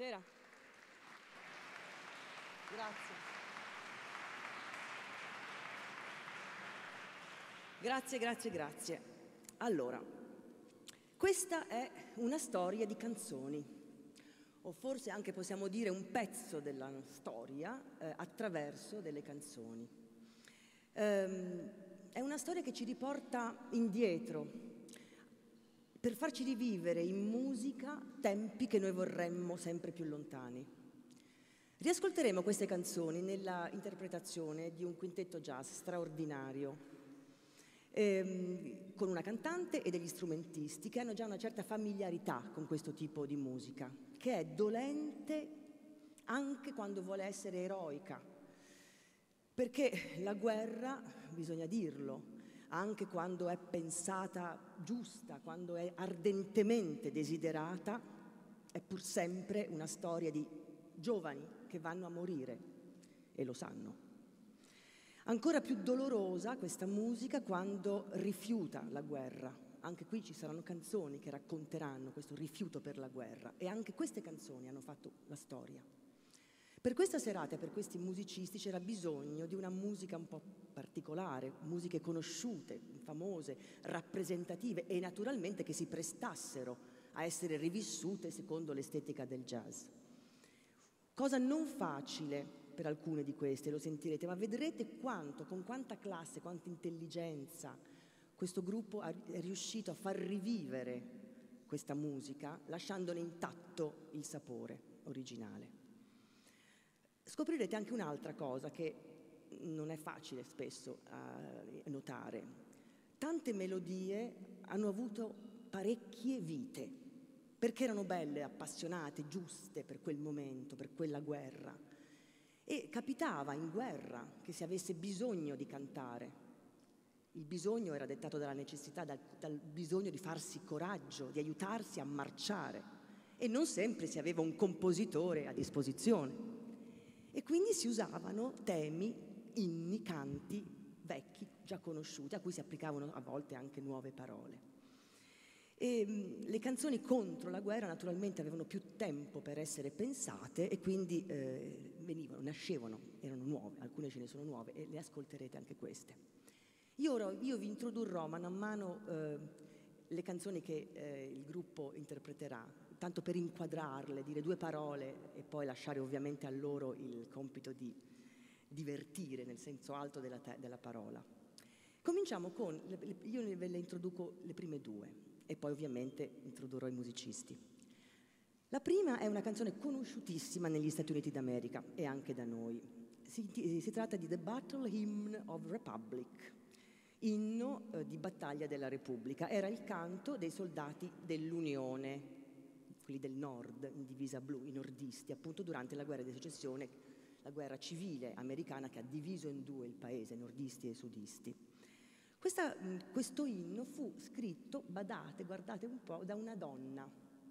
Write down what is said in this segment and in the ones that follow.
Buonasera. Grazie. Grazie, grazie, grazie. Allora, questa è una storia di canzoni, o forse anche possiamo dire un pezzo della storia attraverso delle canzoni. È una storia che ci riporta indietro, per farci rivivere in musica tempi che noi vorremmo sempre più lontani. Riascolteremo queste canzoni nella interpretazione di un quintetto jazz straordinario, con una cantante e degli strumentisti che hanno già una certa familiarità con questo tipo di musica, che è dolente anche quando vuole essere eroica, perché la guerra, bisogna dirlo, anche quando è pensata giusta, quando è ardentemente desiderata, è pur sempre una storia di giovani che vanno a morire e lo sanno. Ancora più dolorosa questa musica quando rifiuta la guerra. Anche qui ci saranno canzoni che racconteranno questo rifiuto per la guerra e anche queste canzoni hanno fatto la storia. Per questa serata e per questi musicisti c'era bisogno di una musica un po' particolare, musiche conosciute, famose, rappresentative e naturalmente che si prestassero a essere rivissute secondo l'estetica del jazz. Cosa non facile per alcune di queste, lo sentirete, ma vedrete quanto, con quanta classe, quanta intelligenza questo gruppo è riuscito a far rivivere questa musica lasciandone intatto il sapore originale. Scoprirete anche un'altra cosa che non è facile spesso notare. Tante melodie hanno avuto parecchie vite, perché erano belle, appassionate, giuste per quel momento, per quella guerra. E capitava in guerra che si avesse bisogno di cantare. Il bisogno era dettato dalla necessità, dal bisogno di farsi coraggio, di aiutarsi a marciare. E non sempre si aveva un compositore a disposizione. E quindi si usavano temi, inni, canti vecchi, già conosciuti, a cui si applicavano a volte anche nuove parole. E le canzoni contro la guerra naturalmente avevano più tempo per essere pensate e quindi nascevano, erano nuove, alcune ce ne sono nuove e le ascolterete anche queste. Io vi introdurrò mano a mano le canzoni che il gruppo interpreterà, tanto per inquadrarle, dire due parole e poi lasciare ovviamente a loro il compito di divertire nel senso alto della parola. Cominciamo con, io ve le introduco le prime due e poi ovviamente introdurrò i musicisti. La prima è una canzone conosciutissima negli Stati Uniti d'America e anche da noi. Si tratta di The Battle Hymn of Republic, inno di battaglia della Repubblica. Era il canto dei soldati dell'Unione, quelli del nord, in divisa blu, i nordisti, appunto durante la guerra di secessione, la guerra civile americana che ha diviso in due il paese, nordisti e sudisti. Questo inno fu scritto, badate, guardate un po', da una donna,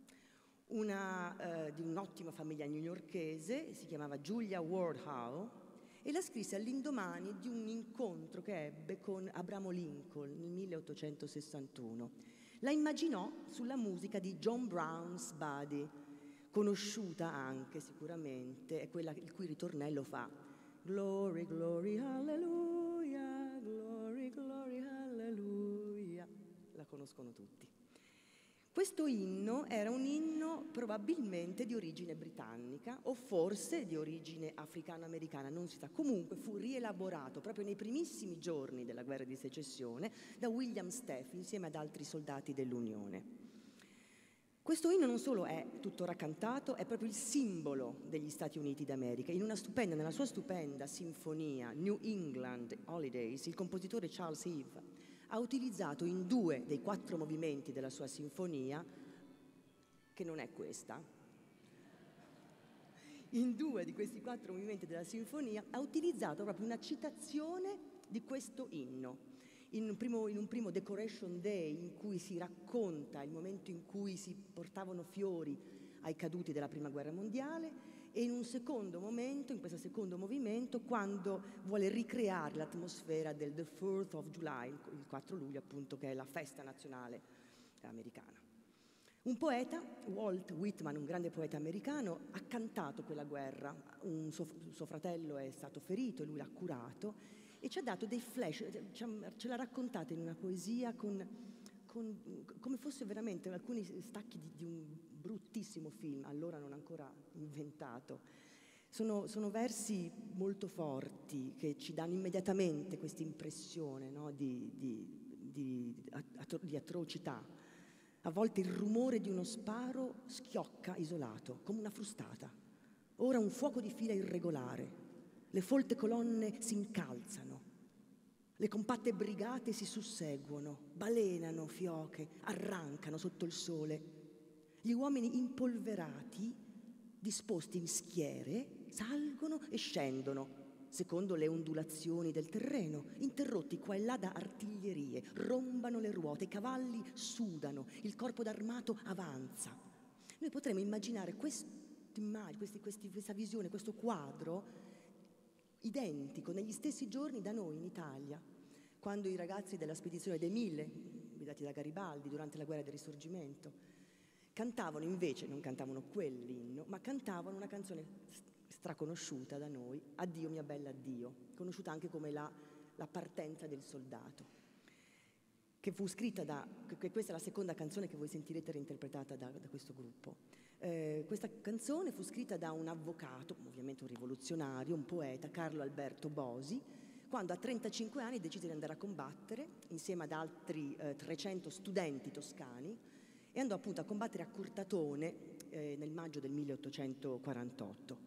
di un'ottima famiglia newyorkese, si chiamava Julia Ward Howe, e la scrisse all'indomani di un incontro che ebbe con Abramo Lincoln nel 1861. La immaginò sulla musica di John Brown's Body, conosciuta anche sicuramente, è quella il cui ritornello fa Glory, glory, hallelujah, glory, glory, hallelujah. La conoscono tutti. Questo inno era un inno probabilmente di origine britannica o forse di origine africano-americana, non si sa. Comunque fu rielaborato proprio nei primissimi giorni della guerra di secessione da William Steph insieme ad altri soldati dell'Unione. Questo inno non solo è tuttora cantato, è proprio il simbolo degli Stati Uniti d'America. Nella sua stupenda sinfonia New England Holidays, il compositore Charles Eve ha utilizzato in 2 dei 4 movimenti della sua sinfonia, che non è questa, in 2 di questi 4 movimenti della sinfonia ha utilizzato proprio una citazione di questo inno. In un primo Decoration Day in cui si racconta il momento in cui si portavano fiori ai caduti della Prima Guerra Mondiale e in un secondo momento, in questo secondo movimento, quando vuole ricreare l'atmosfera del The 4th of July, il 4 luglio appunto, che è la festa nazionale americana. Un poeta, Walt Whitman, un grande poeta americano, ha cantato quella guerra. Suo fratello è stato ferito e lui l'ha curato e ci ha dato dei flash, ce l'ha raccontata in una poesia come fosse veramente alcuni stacchi di un bruttissimo film, allora non ancora inventato. Sono versi molto forti che ci danno immediatamente questa impressione, no, di atrocità. A volte il rumore di uno sparo schiocca isolato, come una frustata. Ora un fuoco di fila irregolare. Le folte colonne si incalzano. Le compatte brigate si susseguono, balenano fioche, arrancano sotto il sole. Gli uomini impolverati, disposti in schiere, salgono e scendono, secondo le ondulazioni del terreno, interrotti qua e là da artiglierie, rombano le ruote, i cavalli sudano, il corpo d'armato avanza. Noi potremmo immaginare questa visione, questo quadro identico negli stessi giorni da noi in Italia, quando i ragazzi della spedizione dei Mille, guidati da Garibaldi durante la guerra del Risorgimento, cantavano invece, non cantavano quell'inno, ma cantavano una canzone straconosciuta da noi, Addio mia bella addio, conosciuta anche come la partenza del soldato, che fu scritta questa è la seconda canzone che voi sentirete reinterpretata da questo gruppo. Questa canzone fu scritta da un avvocato, ovviamente un rivoluzionario, un poeta, Carlo Alberto Bosi, quando a 35 anni decise di andare a combattere insieme ad altri 300 studenti toscani e andò appunto a combattere a Curtatone nel maggio del 1848.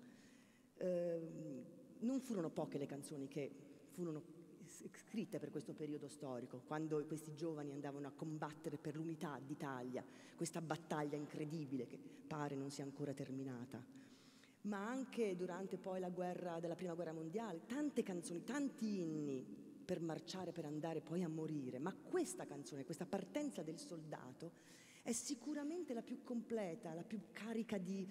Non furono poche le canzoni che furono scritte per questo periodo storico, quando questi giovani andavano a combattere per l'unità d'Italia, questa battaglia incredibile che pare non sia ancora terminata. Ma anche durante poi la prima guerra mondiale, tante canzoni, tanti inni per marciare, per andare poi a morire. Ma questa canzone, questa partenza del soldato, è sicuramente la più completa, la più carica di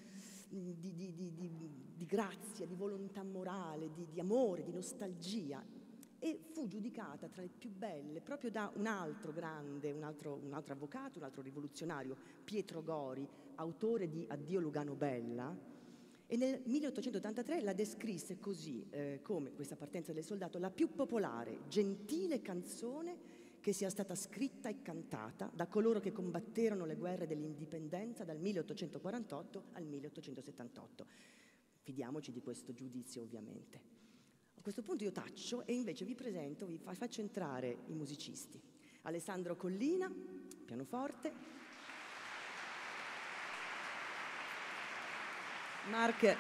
grazia, di volontà morale, di amore, di nostalgia, e fu giudicata tra le più belle proprio da un altro grande, un altro avvocato, un altro rivoluzionario, Pietro Gori, autore di Addio Lugano Bella, e nel 1883 la descrisse così, come questa partenza del soldato, la più popolare, gentile canzone che sia stata scritta e cantata da coloro che combatterono le guerre dell'indipendenza dal 1848 al 1878. Fidiamoci di questo giudizio, ovviamente. A questo punto io taccio e invece vi faccio entrare i musicisti. Alessandro Collina, pianoforte, Marc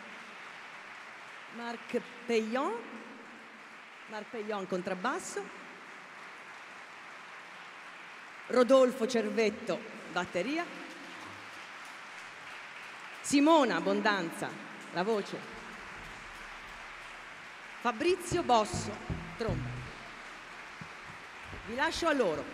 Peillon contrabbasso, Rodolfo Cervetto, batteria, Simona Abbondanza, la voce, Fabrizio Bosso, tromba. Vi lascio a loro.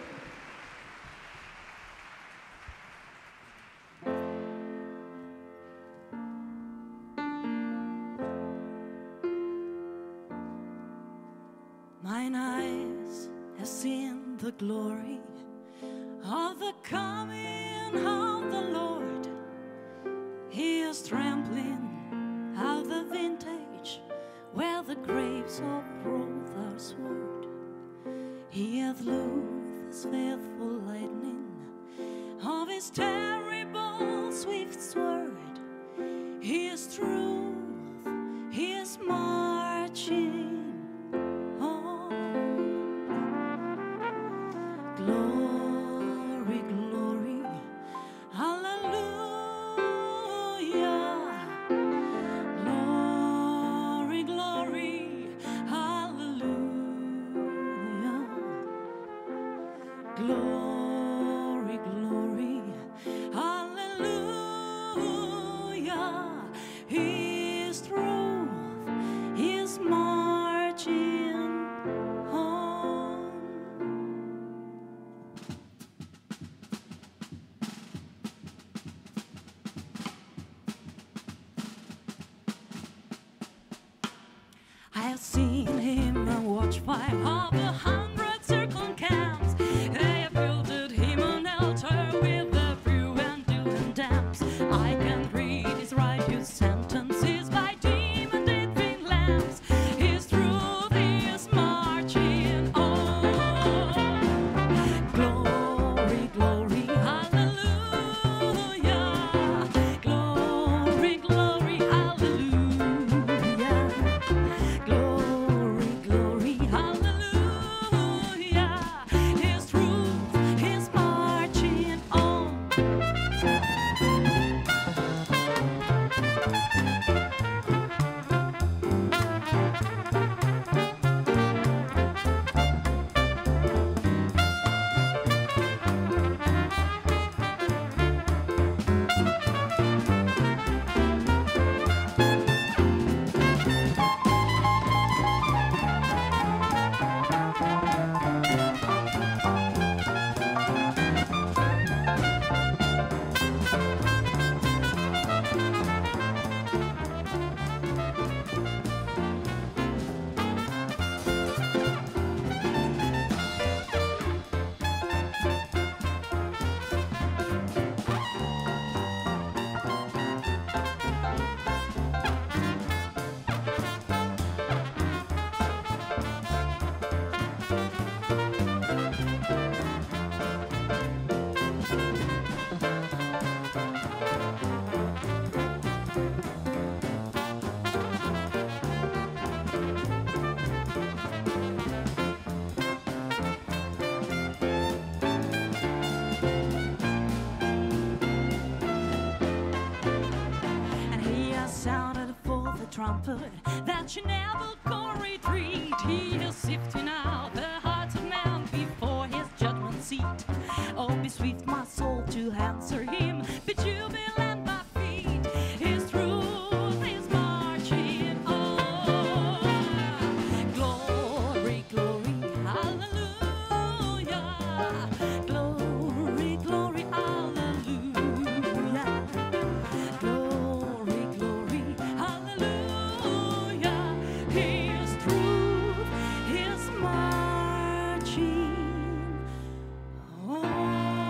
Mine eyes have seen the glory of the coming of the Lord. He is trampling out the vintage where the grapes of wrath are sword. He hath loosed his faithful lightning of his terrible swift sword. He is truth, he is marching. Glory, glory, hallelujah. Glory, glory, hallelujah. Glory, glory, hallelujah. His truth is marching on. I have seen him and watched 500 circle camps. They have built him an altar with a few and trumpet that you never gonna retreat. He is sifting out the hearts of men before his judgment seat. Oh, be swift, my soul, to answer him, be jubilant my feet. His truth is marching on. Glory, glory, hallelujah. Glory, glory, hallelujah. Glory, glory, hallelujah. His truth is marching on.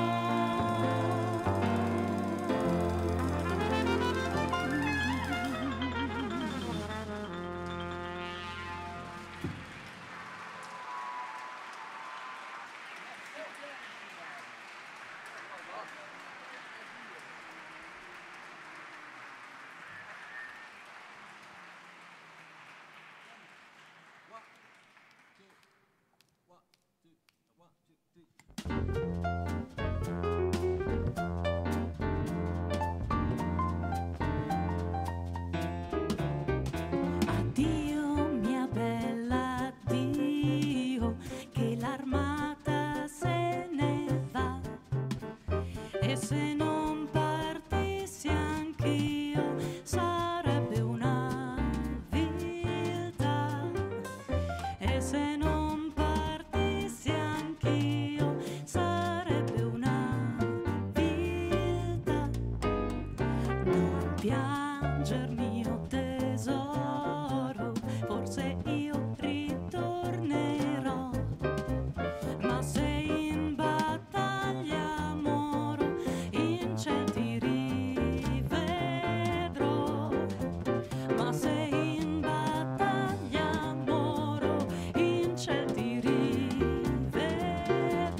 Addio mia bella, addio, che l'armata se ne va. E se non partissi anch'io sarebbe una viltà. E se non partissi anch'io sarebbe una viltà. Non pianger mio tesoro, forse io ritornerò. Ma se in battaglia moro, in ciel ti rivedrò. Ma se in battaglia moro, in ciel ti rivedrò.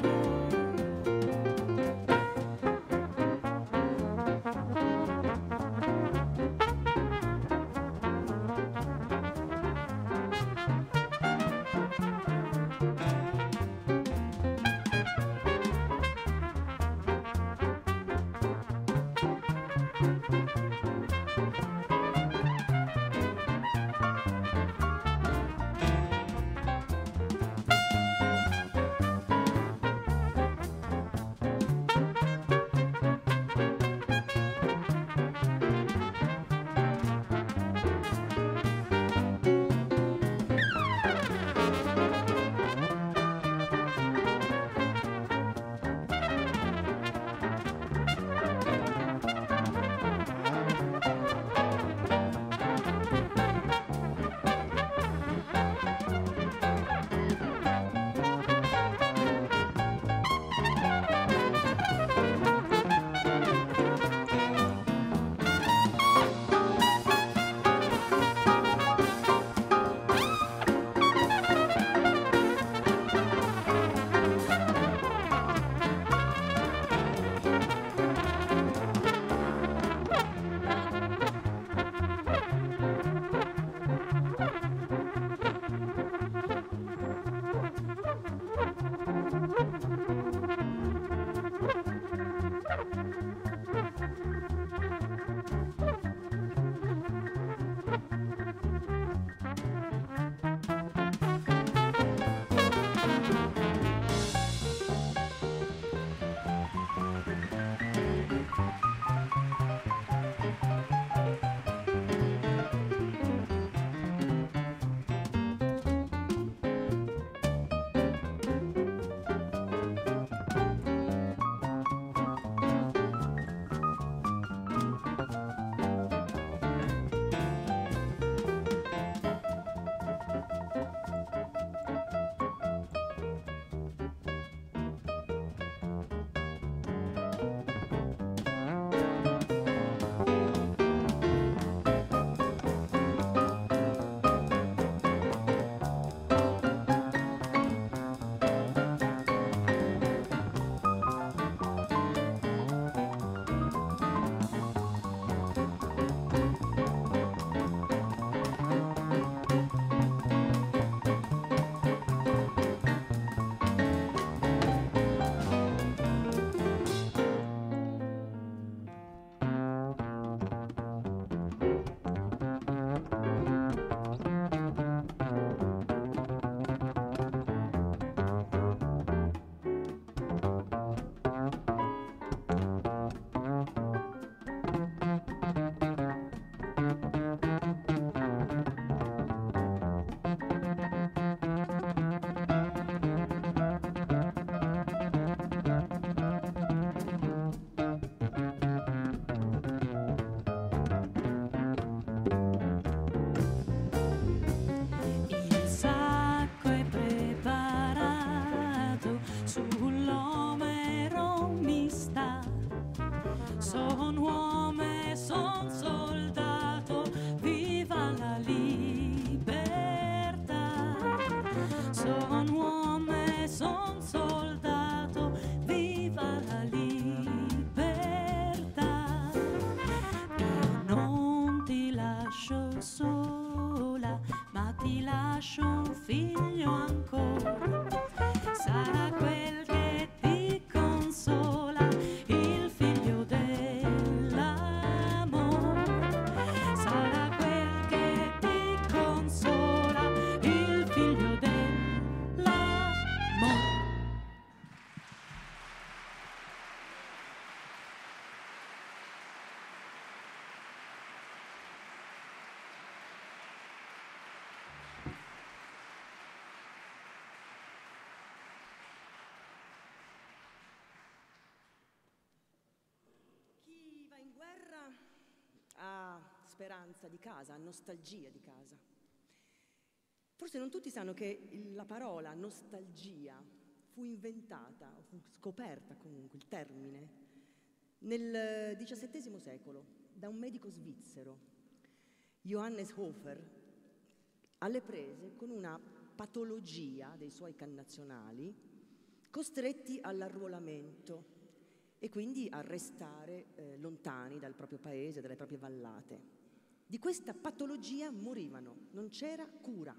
speranza di casa, a nostalgia di casa. Forse non tutti sanno che la parola nostalgia fu inventata, o fu scoperta comunque, il termine, nel XVII secolo da un medico svizzero, Johannes Hofer, alle prese con una patologia dei suoi connazionali costretti all'arruolamento e quindi a restare lontani dal proprio paese, dalle proprie vallate. Di questa patologia morivano, non c'era cura.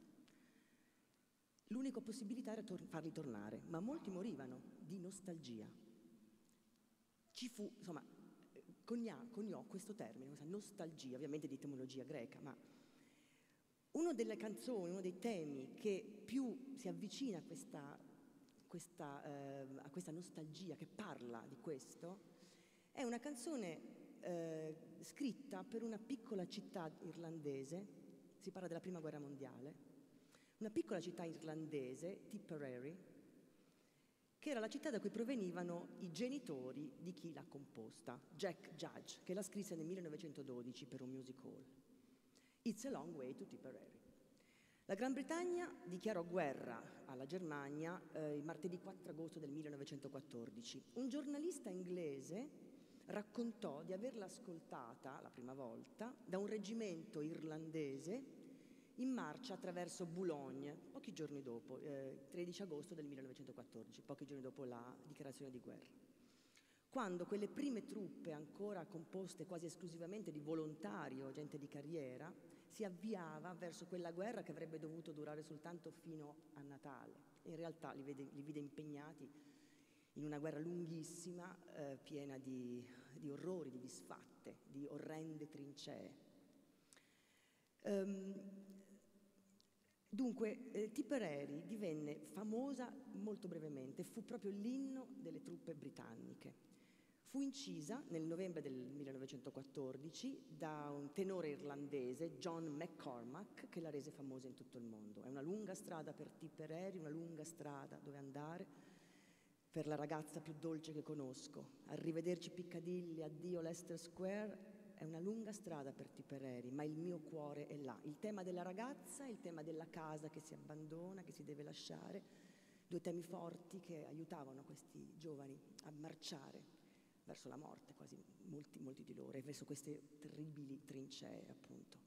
L'unica possibilità era farli tornare, ma molti morivano di nostalgia. Ci fu, insomma, coniò questo termine, questa nostalgia, ovviamente di etimologia greca, ma una delle canzoni, uno dei temi che più si avvicina a questa nostalgia, che parla di questo, è una canzone scritta per una piccola città irlandese, si parla della Prima Guerra Mondiale, una piccola città irlandese, Tipperary, che era la città da cui provenivano i genitori di chi l'ha composta, Jack Judge, che la scrisse nel 1912 per un music hall. It's a long way to Tipperary. La Gran Bretagna dichiarò guerra alla Germania il martedì 4 agosto del 1914. Un giornalista inglese raccontò di averla ascoltata la prima volta da un reggimento irlandese in marcia attraverso Boulogne, pochi giorni dopo, 13 agosto del 1914, pochi giorni dopo la dichiarazione di guerra. Quando quelle prime truppe, ancora composte quasi esclusivamente di volontari o gente di carriera, si avviava verso quella guerra che avrebbe dovuto durare soltanto fino a Natale. In realtà li vide impegnati in una guerra lunghissima, piena di orrori, di disfatte, di orrende trincee. Dunque, Tipperary divenne famosa molto brevemente, fu proprio l'inno delle truppe britanniche. Fu incisa nel novembre del 1914 da un tenore irlandese, John McCormack, che la rese famosa in tutto il mondo. È una lunga strada per Tipperary, una lunga strada dove andare, per la ragazza più dolce che conosco. Arrivederci Piccadilly, addio Leicester Square. È una lunga strada per Tipperary, ma il mio cuore è là. Il tema della ragazza e il tema della casa che si abbandona, che si deve lasciare, due temi forti che aiutavano questi giovani a marciare verso la morte, quasi molti di loro, e verso queste terribili trincee, appunto.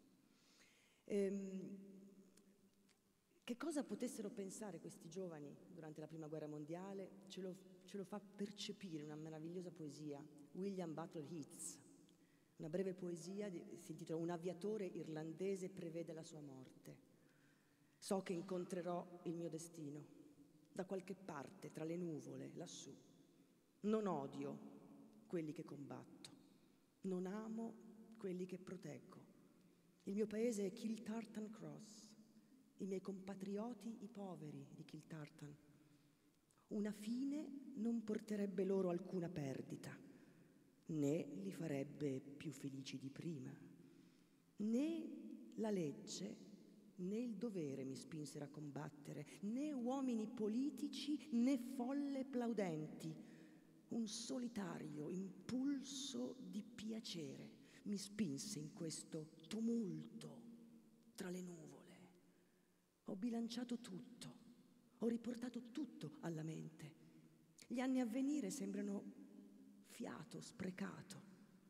Che cosa potessero pensare questi giovani durante la Prima Guerra Mondiale ce lo fa percepire una meravigliosa poesia, William Butler Yeats. Una breve poesia, si intitola Un aviatore irlandese prevede la sua morte. So che incontrerò il mio destino, da qualche parte, tra le nuvole, lassù. Non odio quelli che combatto, non amo quelli che proteggo. Il mio paese è Kiltartan Cross, i miei compatrioti i poveri di Kiltartan. Una fine non porterebbe loro alcuna perdita, né li farebbe più felici di prima. Né la legge né il dovere mi spinsero a combattere, né uomini politici né folle plaudenti. Un solitario impulso di piacere mi spinse in questo tumulto tra le nuvole. Ho bilanciato tutto, ho riportato tutto alla mente. Gli anni a venire sembrano fiato sprecato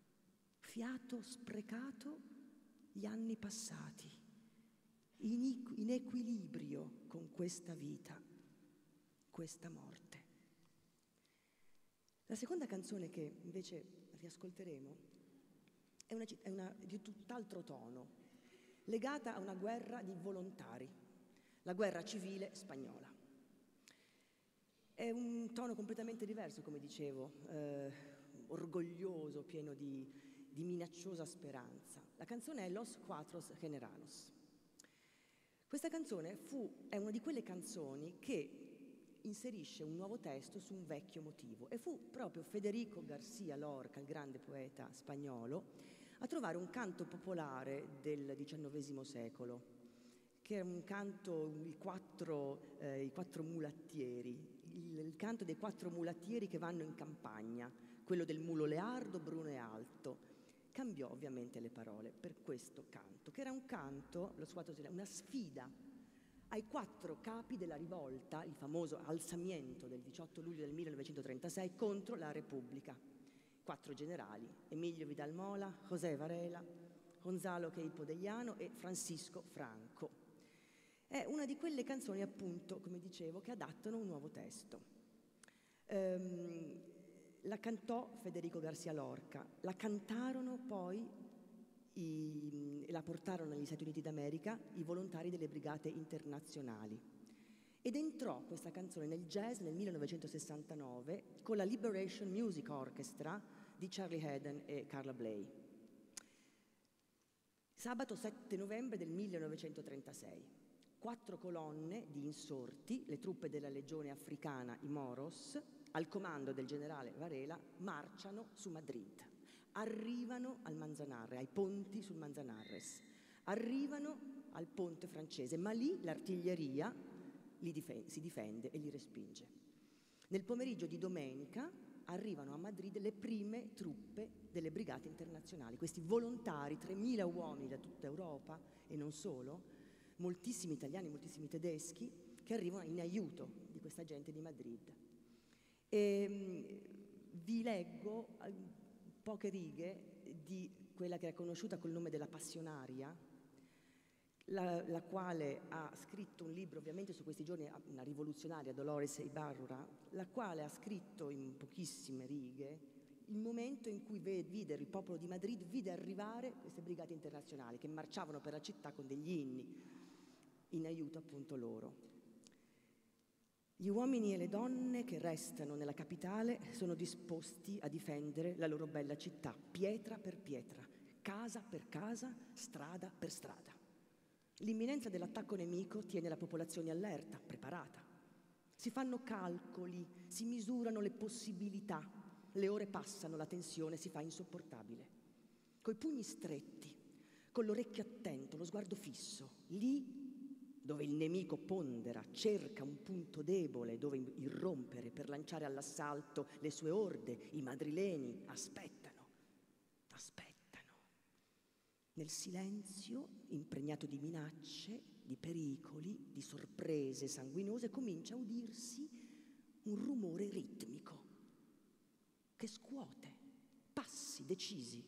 gli anni passati, in equilibrio con questa vita, questa morte. La seconda canzone che invece riascolteremo è una di tutt'altro tono, legata a una guerra di volontari, la guerra civile spagnola. È un tono completamente diverso, come dicevo, orgoglioso, pieno di minacciosa speranza. La canzone è Los Cuatros Generalos. Questa canzone è una di quelle canzoni che inserisce un nuovo testo su un vecchio motivo, e fu proprio Federico García Lorca, il grande poeta spagnolo, a trovare un canto popolare del XIX secolo, che è un canto, i quattro mulattieri, il canto dei 4 mulattieri che vanno in campagna, quello del mulo leardo, bruno e alto, cambiò ovviamente le parole per questo canto, che era un canto, lo squadro, una sfida ai 4 capi della rivolta, il famoso alzamiento del 18 luglio del 1936 contro la Repubblica. 4 generali, Emilio Vidal Mola, José Varela, Gonzalo Queipo de Llano e Francisco Franco. È una di quelle canzoni, appunto, come dicevo, che adattano un nuovo testo. La cantò Federico García Lorca, la cantarono poi la portarono negli Stati Uniti d'America i volontari delle Brigate Internazionali. Ed entrò questa canzone nel jazz nel 1969 con la Liberation Music Orchestra di Charlie Haden e Carla Bley. Sabato 7 novembre del 1936. 4 colonne di insorti, le truppe della legione africana, i Moros, al comando del generale Varela, marciano su Madrid. Arrivano al Manzanares, ai ponti sul Manzanares, arrivano al ponte francese, ma lì l'artiglieria si difende e li respinge. Nel pomeriggio di domenica arrivano a Madrid le prime truppe delle Brigate Internazionali, questi volontari, 3.000 uomini da tutta Europa e non solo, moltissimi italiani, moltissimi tedeschi, che arrivano in aiuto di questa gente di Madrid. E vi leggo poche righe di quella che è conosciuta col nome della Passionaria, la quale ha scritto un libro ovviamente su questi giorni, una rivoluzionaria, Dolores Ibarra, la quale ha scritto in pochissime righe il momento in cui videro il popolo di Madrid, vide arrivare queste brigate internazionali che marciavano per la città con degli inni in aiuto appunto loro. Gli uomini e le donne che restano nella capitale sono disposti a difendere la loro bella città, pietra per pietra, casa per casa, strada per strada. L'imminenza dell'attacco nemico tiene la popolazione allerta, preparata. Si fanno calcoli, si misurano le possibilità, le ore passano, la tensione si fa insopportabile. Coi pugni stretti, con l'orecchio attento, lo sguardo fisso, lì dove il nemico pondera, cerca un punto debole dove irrompere per lanciare all'assalto le sue orde, i madrileni aspettano. Nel silenzio, impregnato di minacce, di pericoli, di sorprese sanguinose, comincia a udirsi un rumore ritmico che scuote, passi decisi,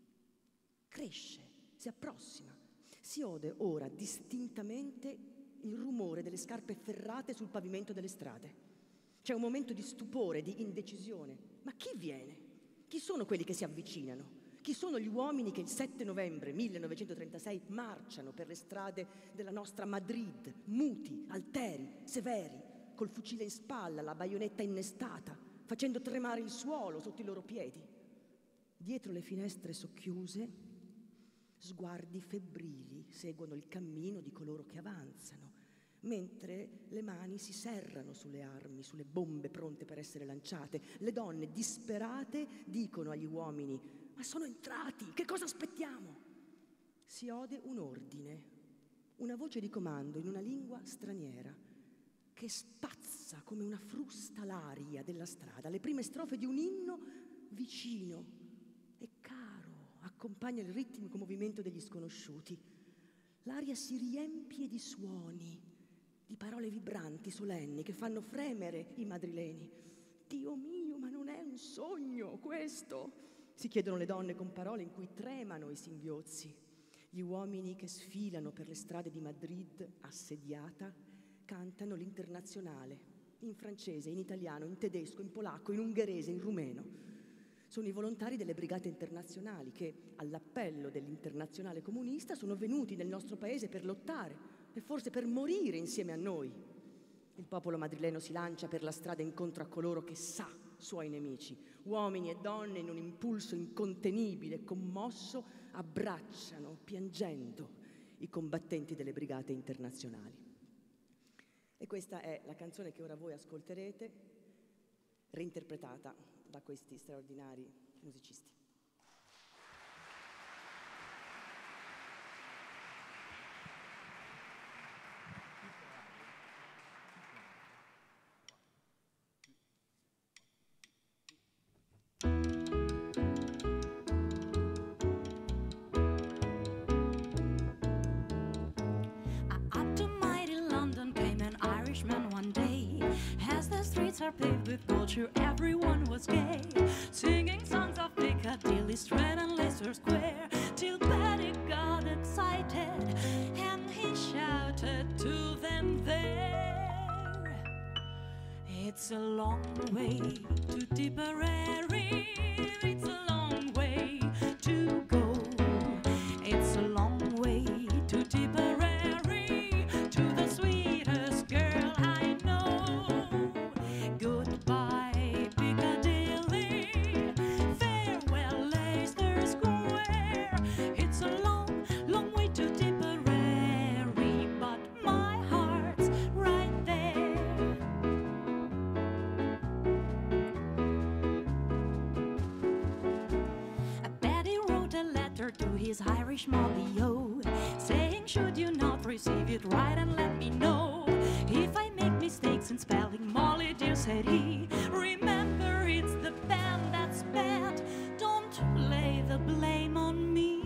cresce, si approssima. Si ode ora distintamente il rumore delle scarpe ferrate sul pavimento delle strade. C'è un momento di stupore, di indecisione. Ma chi viene? Chi sono quelli che si avvicinano? Chi sono gli uomini che il 7 novembre 1936 marciano per le strade della nostra Madrid, muti, alteri, severi, col fucile in spalla, la baionetta innestata, facendo tremare il suolo sotto i loro piedi? Dietro le finestre socchiuse, sguardi febbrili seguono il cammino di coloro che avanzano, mentre le mani si serrano sulle armi, sulle bombe pronte per essere lanciate. Le donne disperate dicono agli uomini: «Ma sono entrati, che cosa aspettiamo?» Si ode un ordine, una voce di comando in una lingua straniera che spazza come una frusta l'aria della strada. Le prime strofe di un inno vicino e caro accompagna il ritmico movimento degli sconosciuti. L'aria si riempie di suoni, di parole vibranti, solenni, che fanno fremere i madrileni. «Dio mio, ma non è un sogno questo?» si chiedono le donne con parole in cui tremano i singhiozzi. Gli uomini che sfilano per le strade di Madrid, assediata, cantano l'Internazionale, in francese, in italiano, in tedesco, in polacco, in ungherese, in rumeno. Sono i volontari delle Brigate Internazionali che, all'appello dell'Internazionale comunista, sono venuti nel nostro paese per lottare e forse per morire insieme a noi. Il popolo madrileno si lancia per la strada incontro a coloro che sa suoi nemici. Uomini e donne, in un impulso incontenibile e commosso, abbracciano, piangendo, i combattenti delle Brigate Internazionali. E questa è la canzone che ora voi ascolterete, reinterpretata da questi straordinari musicisti. paved with culture, everyone was gay, singing songs of Piccadilly, Strand and Leicester Square, till Paddy got excited and he shouted to them there, it's a long way to Tipperary, it's a long way to go, it's a long way to Tipperary, to the sweetest girl I know. Goodbye Piccadilly, farewell Leicester Square, it's a long, long way to Tipperary, but my heart's right there. Paddy wrote a letter to his Irish Molly-o, saying, should you not receive it, write and let me know. If I make mistakes in spelling, Molly dear, said he, remember it's the pen that's bad, don't lay the blame on me.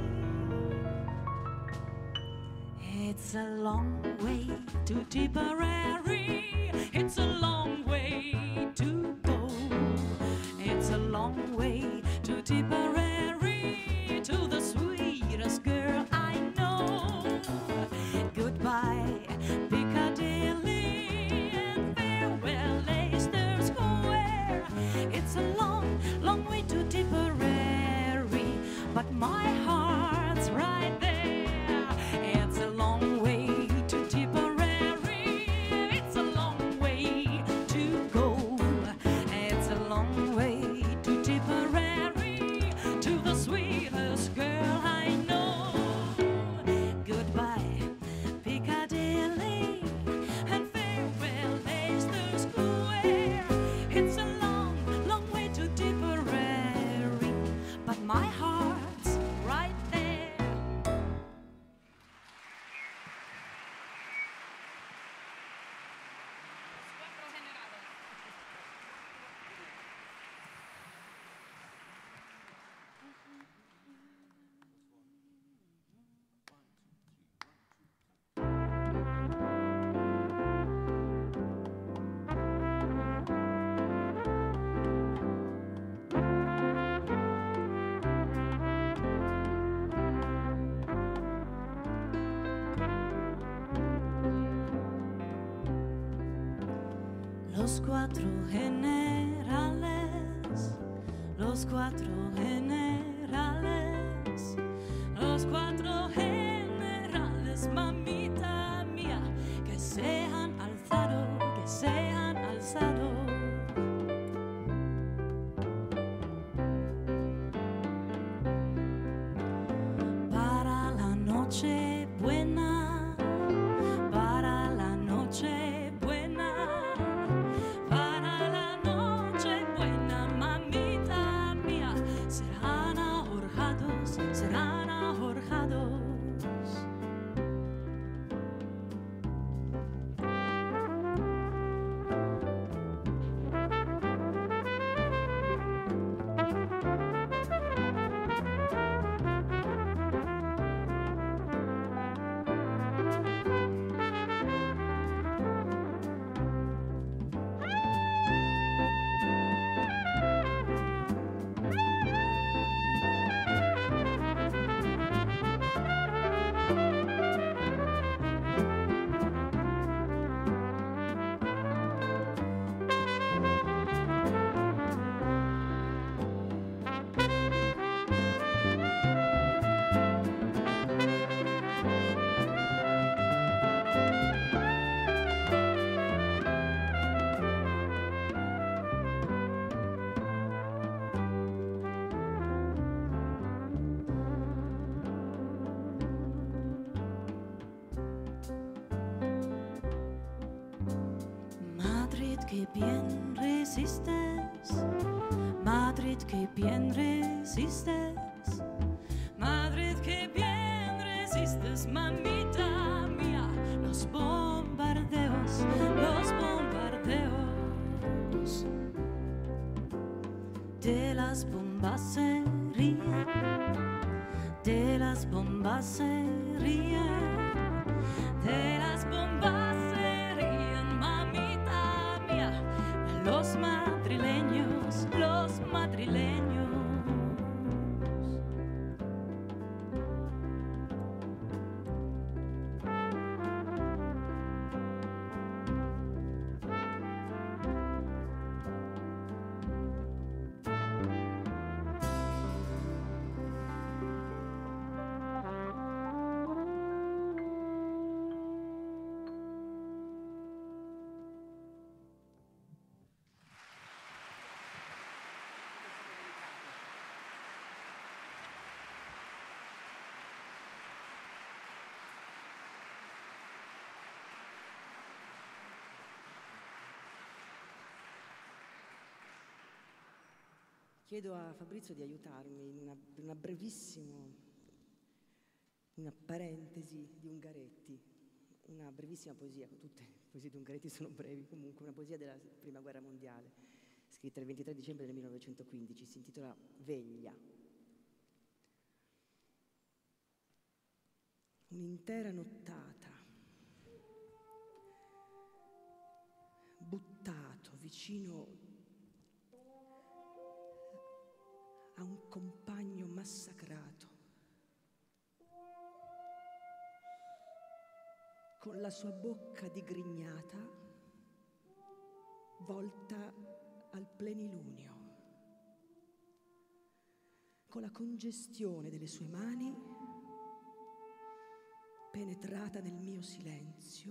It's a long way to Tipperary, it's a long way to go, it's a long way to Tipperary, to the sweetest girl I know. Goodbye Piccadilly and farewell Leicester Square, it's a long, long way to Tipperary, but my heart's right there. It's a long way to Tipperary, it's a long way to go, it's a long way to Tipperary, to the sweetest girl I know. Goodbye Piccadilly and farewell Leicester Square, it's a long, long way to Tipperary, but my heart's right there. Los cuatro generales, los cuatro generales, los cuatro generales, mamita mía, que se han alzado, que se han alzado. Para la noche buena, para la noche buena, para la noche buena, mamita mía, serán ahorcados, serán ahorcados. Qué bien resistes, Madrid, qué bien resistes, Madrid, qué bien resistes, mamita mía, los bombardeos, de las bombas se ríen, de las bombas se ríen, de las bombas se ríen, mamita mía, Chiedo a Fabrizio di aiutarmi in una parentesi di Ungaretti, una brevissima poesia, tutte le poesie di Ungaretti sono brevi comunque, una poesia della Prima Guerra Mondiale, scritta il 23 dicembre del 1915, si intitola Veglia. Un'intera nottata, buttato vicino a un compagno massacrato, con la sua bocca digrignata volta al plenilunio, con la congestione delle sue mani penetrata nel mio silenzio,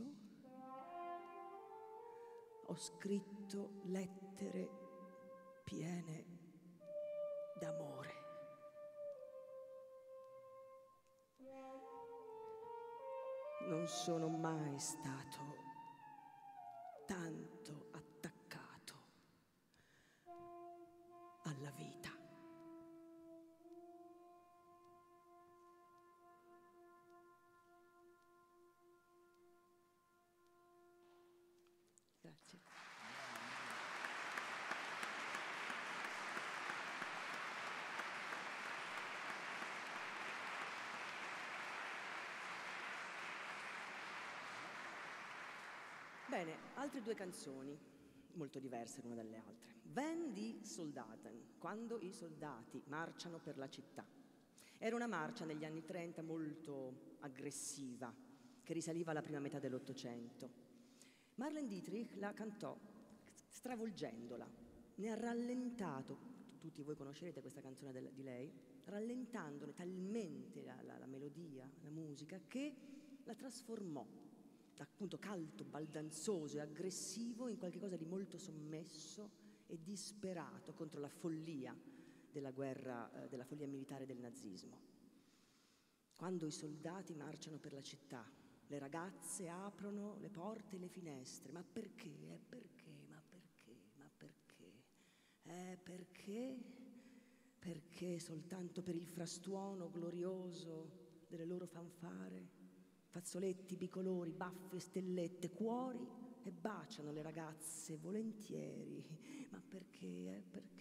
ho scritto lettere piene d'amore. Non sono mai stato tanto attaccato alla vita. Grazie. Bene, altre due canzoni, molto diverse l'una dalle altre. Wenn die Soldaten, quando i soldati marciano per la città. Era una marcia negli anni 30 molto aggressiva, che risaliva alla prima metà dell'Ottocento. Marlene Dietrich la cantò stravolgendola, ne ha rallentato, tutti voi conoscerete questa canzone di lei, rallentandone talmente la melodia, la musica, che la trasformò da appunto caldo, baldanzoso e aggressivo in qualcosa di molto sommesso e disperato contro la follia della guerra, della follia militare del nazismo. Quando i soldati marciano per la città, le ragazze aprono le porte e le finestre. Ma perché? Perché? Perché soltanto per il frastuono glorioso delle loro fanfare, fazzoletti bicolori, baffe, stellette, cuori, e baciano le ragazze volentieri. Ma perché?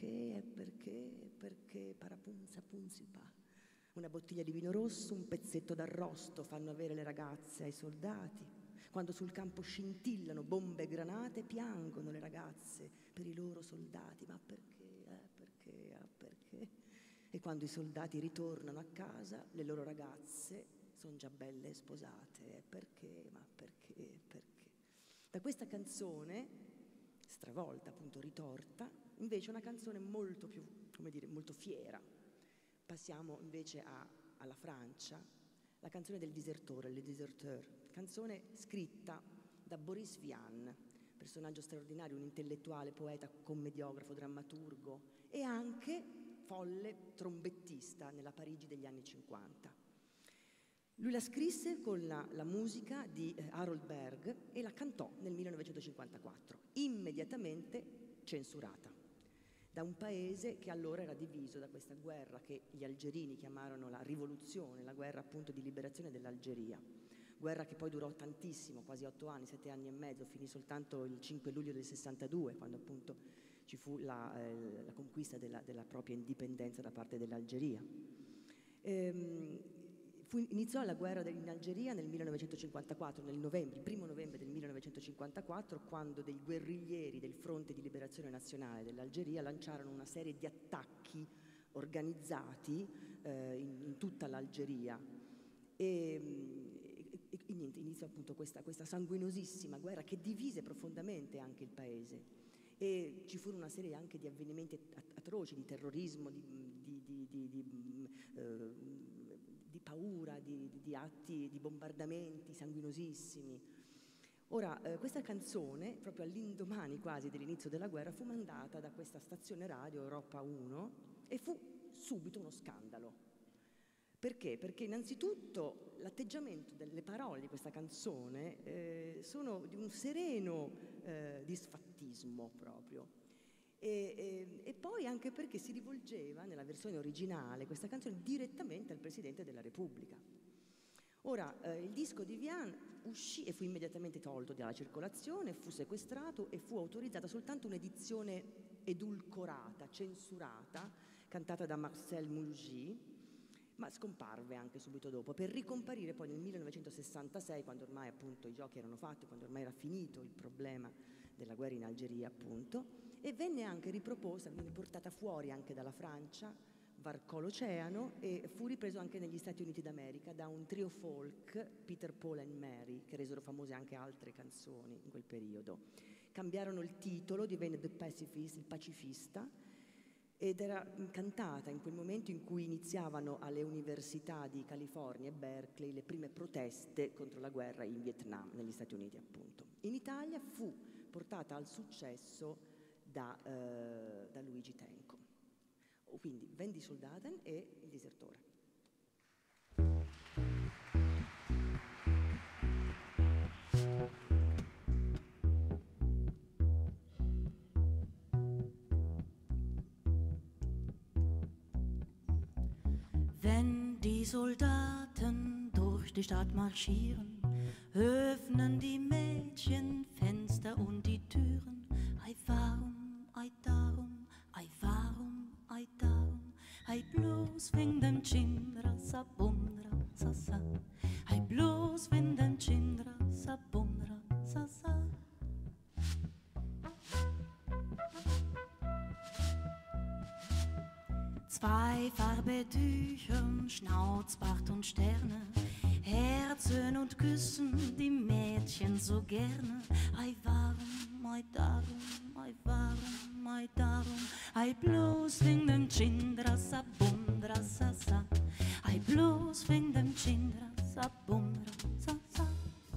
Perché? Parapunza punzipa. Una bottiglia di vino rosso, un pezzetto d'arrosto fanno avere le ragazze ai soldati. Quando sul campo scintillano bombe e granate, piangono le ragazze per i loro soldati. Ma perché? Perché? E quando i soldati ritornano a casa, le loro ragazze sono già belle sposate. Perché? Da questa canzone, stravolta, appunto ritorta, invece una canzone molto più, come dire, molto fiera. Passiamo invece alla Francia, la canzone del disertore, Le Déserteur, canzone scritta da Boris Vian, personaggio straordinario, un intellettuale, poeta, commediografo, drammaturgo e anche folle trombettista nella Parigi degli anni 50. Lui la scrisse con la musica di Harold Berg e la cantò nel 1954, immediatamente censurata da un paese che allora era diviso da questa guerra che gli algerini chiamarono la rivoluzione, la guerra appunto di liberazione dell'Algeria. Guerra che poi durò tantissimo, quasi 8 anni, 7 anni e mezzo, finì soltanto il 5 luglio del 62, quando appunto ci fu la conquista della propria indipendenza da parte dell'Algeria. Iniziò la guerra in Algeria nel 1954, il 1° novembre del 1954, quando dei guerriglieri del Fronte di Liberazione Nazionale dell'Algeria lanciarono una serie di attacchi organizzati in tutta l'Algeria. E niente, iniziò appunto questa sanguinosissima guerra che divise profondamente anche il paese. E ci furono una serie anche di avvenimenti atroci, di terrorismo, di paura, di atti, di bombardamenti sanguinosissimi. Ora, questa canzone, proprio all'indomani quasi dell'inizio della guerra, fu mandata da questa stazione radio, Europa 1, e fu subito uno scandalo. Perché? Perché innanzitutto l'atteggiamento delle parole di questa canzone sono di un sereno disfattismo proprio. E poi anche perché si rivolgeva, nella versione originale, questa canzone direttamente al Presidente della Repubblica. Ora, il disco di Vian uscì e fu immediatamente tolto dalla circolazione, fu sequestrato e fu autorizzata soltanto un'edizione edulcorata, censurata, cantata da Marcel Moulgy, ma scomparve anche subito dopo, per ricomparire poi nel 1966, quando ormai appunto i giochi erano fatti, quando ormai era finito il problema della guerra in Algeria appunto, e venne anche riproposta, venne portata fuori anche dalla Francia, varcò l'oceano e fu ripreso anche negli Stati Uniti d'America da un trio folk, Peter, Paul and Mary, che resero famose anche altre canzoni in quel periodo. Cambiarono il titolo, divenne The Pacifist, il pacifista, ed era cantata in quel momento in cui iniziavano alle università di California e Berkeley le prime proteste contro la guerra in Vietnam, negli Stati Uniti appunto. In Italia fu portata al successo da Luigi Tenco. Quindi Wenn die Soldaten e Il disertore. Wenn die Soldaten durch die Stadt marschieren, öffnen die Mädchen Fenster und die Türen. Ei warum, ei darum, ei warum, ei darum, ei bloß wegen dem Chindra Sabundra Sasa, ei bloß wegen dem Chindra Sabundra Sasa. Zwei Farbetücher, Schnauzbart und Sterne, Herzen und Küssen die Mädchen so gerne. Ei warum, ei darum, ei warum, ei darum, ei bloß wegen dem Chindra Sabundra Sasa, ei bloß wegen dem Chindra Sabundra Sasa.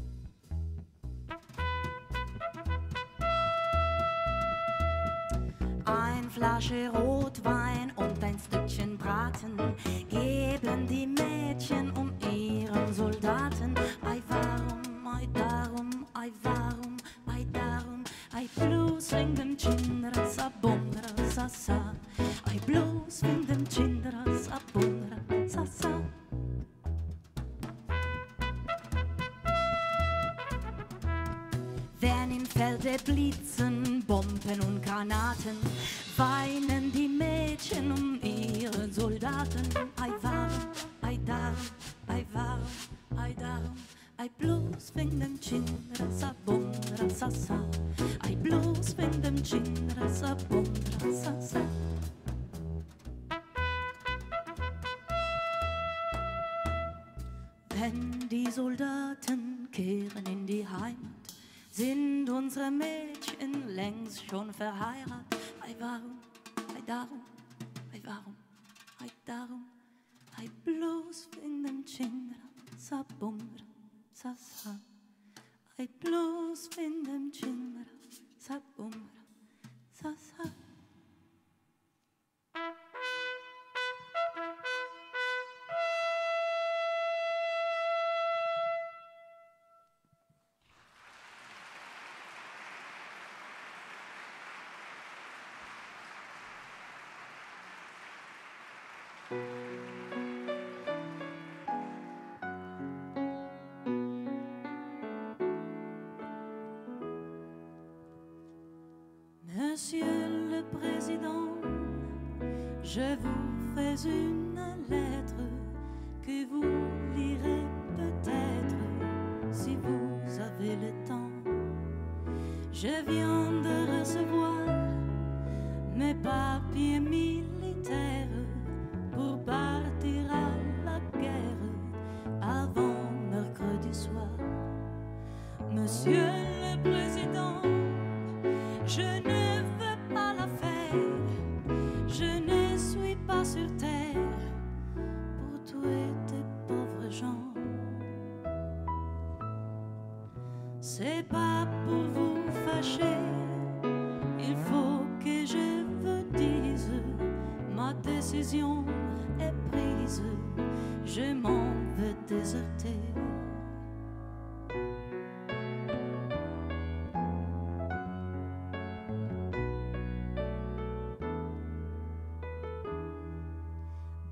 Ein Flasche Rotwein und ein Stückchen Braten geben die Mädchen um ihren Soldaten. Ei warum, ei darum, ei warum, ei darum, ei bloß wegen dem Chindra Sabundra Sasa, ei bloß wegen dem Chindra Sabundra Sasa. Wenn im Felde blitzen, Bomben und Granaten, weinen die Mädchen um ihre Soldaten. Ei warum, ei darum, ei warum, ei darum, ei bloß wegen dem Chindra Sabundra Sasa, ei bloß wegen dem Chindra Sabundra Sasa. Wenn die Soldaten kehren in die Heimat, sind unsere Mädchen längst schon verheiratet. Ei warum, ei darum, ei warum, ei darum, ei bloß wegen dem Chindra Sabundra Sasa, ei bloß wegen dem Chindra Sabundra Sasa. Monsieur le Président, je vous fais une lettre que vous lirez peut-être si vous avez le temps. Je viens de recevoir mes papiers militaires pour partir à la guerre avant mercredi soir. Monsieur le Président, je ne veux pas la faire, je ne suis pas sur terre pour tuer des pauvres gens. C'est pas pour vous fâcher, il faut que je vous dise, ma décision est prise, je m'en vais déserter.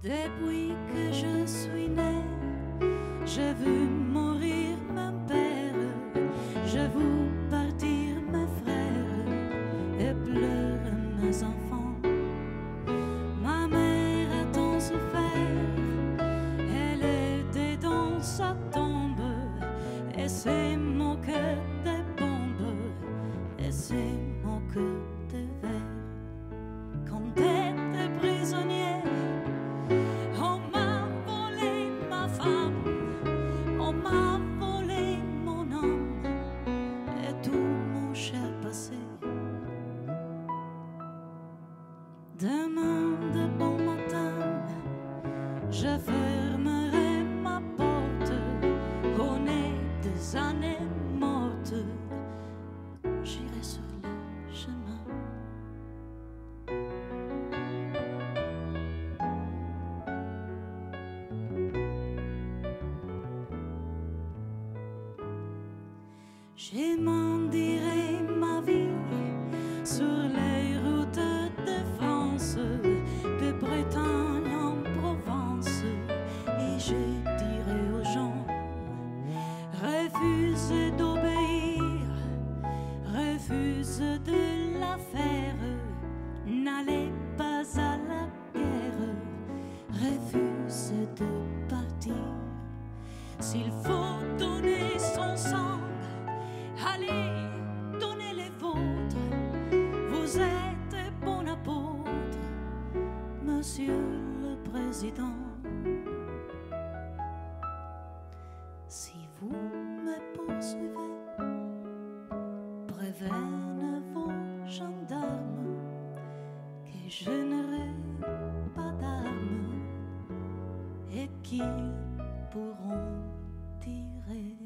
Depuis que je suis née, j'ai vu mourir mon père, j'ai vu partir mes frères et pleurer mes enfants. Ma mère a tant souffert, elle était dans sa tombe et s'est moquée des bombes et s'est moquée des vers. Quand t'étais prisonnier, on m'a volé ma femme, on m'a volé mon âme et tout mon cher passé. Demain de bon matin, je fermerai ma porte au nez des années mortes. J'irai sur le chemin. Je mendirai ma vie sur les routes de France, de Bretagne en Provence, et je dirai aux gens: refusez d'obéir, refusez de la faire, n'allez pas à la guerre, refusez de partir. S'il faut donner son sang, allez, donnez les vôtres. Vous êtes bon apôtre, Monsieur le Président. Si vous me poursuivez, prévenez vos gendarmes que je n'aurai pas d'armes et qu'ils pourront tirer.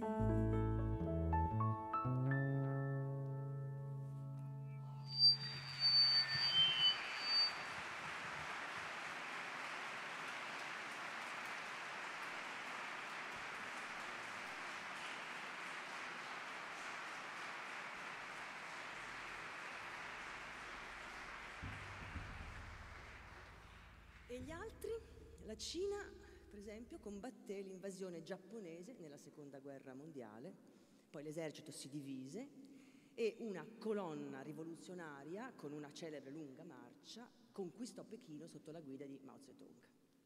E gli altri? La Cina, per esempio, combatté l'invasione giapponese nella Seconda Guerra Mondiale, poi l'esercito si divise e una colonna rivoluzionaria con una celebre lunga marcia conquistò Pechino sotto la guida di Mao Zedong.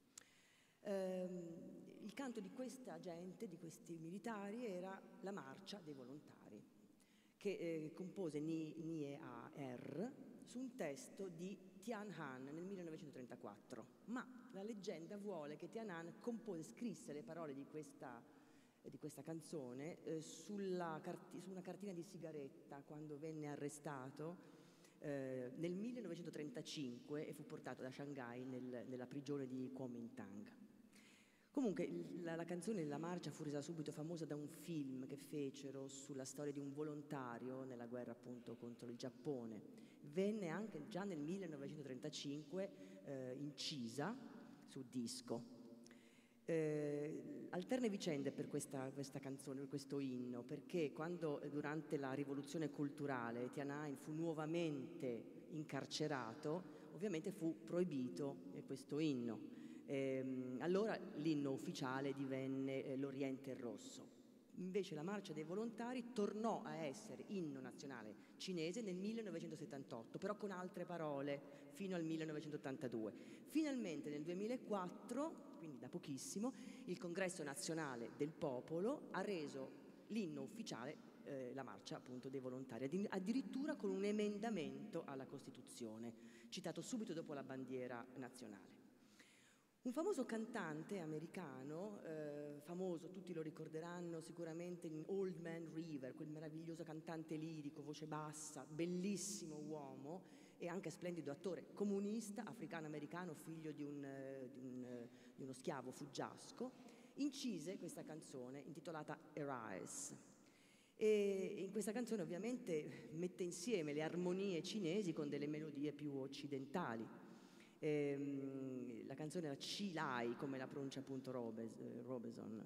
Il canto di questa gente, di questi militari, era la marcia dei volontari, che compose Nie A.R. su un testo di Tian Han nel 1934, ma la leggenda vuole che Tian Han scrisse le parole di questa canzone su una cartina di sigaretta quando venne arrestato nel 1935 e fu portato da Shanghai nella prigione di Kuomintang. Comunque la canzone La marcia fu resa subito famosa da un film che fecero sulla storia di un volontario nella guerra appunto contro il Giappone. Venne anche già nel 1935 incisa su disco. Alterne vicende per questa canzone, per questo inno, perché quando durante la rivoluzione culturale Tiananmen fu nuovamente incarcerato, ovviamente fu proibito questo inno. Allora l'inno ufficiale divenne l'Oriente Rosso. Invece la marcia dei volontari tornò a essere inno nazionale cinese nel 1978, però con altre parole, fino al 1982. Finalmente nel 2004, quindi da pochissimo, il Congresso Nazionale del Popolo ha reso l'inno ufficiale la marcia appunto dei volontari, addirittura con un emendamento alla Costituzione, citato subito dopo la bandiera nazionale. Un famoso cantante americano, famoso, tutti lo ricorderanno sicuramente in Old Man River, quel meraviglioso cantante lirico, voce bassa, bellissimo uomo e anche splendido attore, comunista, africano-americano, figlio di uno schiavo fuggiasco, incise questa canzone intitolata Arise. E in questa canzone ovviamente mette insieme le armonie cinesi con delle melodie più occidentali. La canzone era Chi Lai, come la pronuncia appunto Robeson.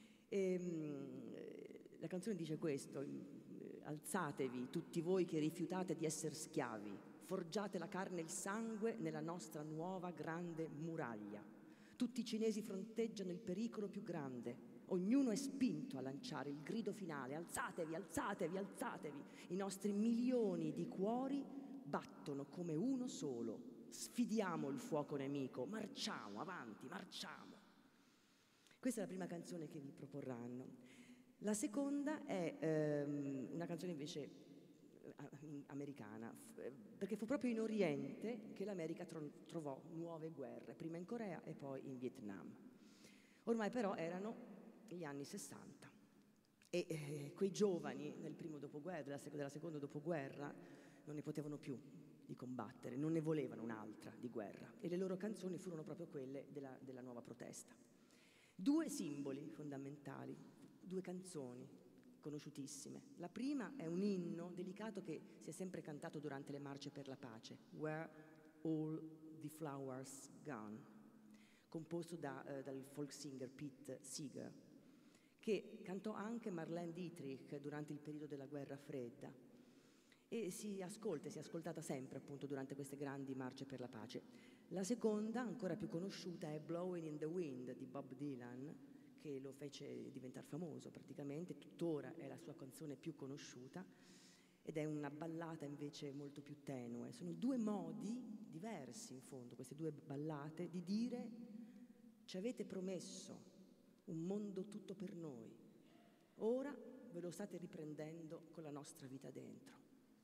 La canzone dice questo: alzatevi tutti voi che rifiutate di essere schiavi, forgiate la carne e il sangue nella nostra nuova grande muraglia. Tutti i cinesi fronteggiano il pericolo più grande. Ognuno è spinto a lanciare il grido finale: alzatevi, alzatevi, alzatevi. I nostri milioni di cuori battono come uno solo. Sfidiamo il fuoco nemico, marciamo, avanti, marciamo. Questa è la prima canzone che vi proporranno. La seconda è una canzone invece americana, perché fu proprio in Oriente che l'America trovò nuove guerre, prima in Corea e poi in Vietnam. Ormai però erano gli anni 60 e quei giovani nel primo dopoguerra, della seconda dopoguerra, non ne potevano più di combattere, non ne volevano un'altra di guerra, e le loro canzoni furono proprio quelle della nuova protesta. Due simboli fondamentali, due canzoni conosciutissime. La prima è un inno delicato che si è sempre cantato durante le marce per la pace, Where All the Flowers Gone, composto dal folk singer Pete Seeger, che cantò anche Marlene Dietrich durante il periodo della guerra fredda, e si è ascoltata sempre appunto durante queste grandi marce per la pace. La seconda, ancora più conosciuta, è Blowing in the Wind di Bob Dylan, che lo fece diventare famoso praticamente, tuttora è la sua canzone più conosciuta, ed è una ballata invece molto più tenue. Sono due modi diversi in fondo, queste due ballate, di dire: ci avete promesso un mondo tutto per noi, ora ve lo state riprendendo con la nostra vita dentro.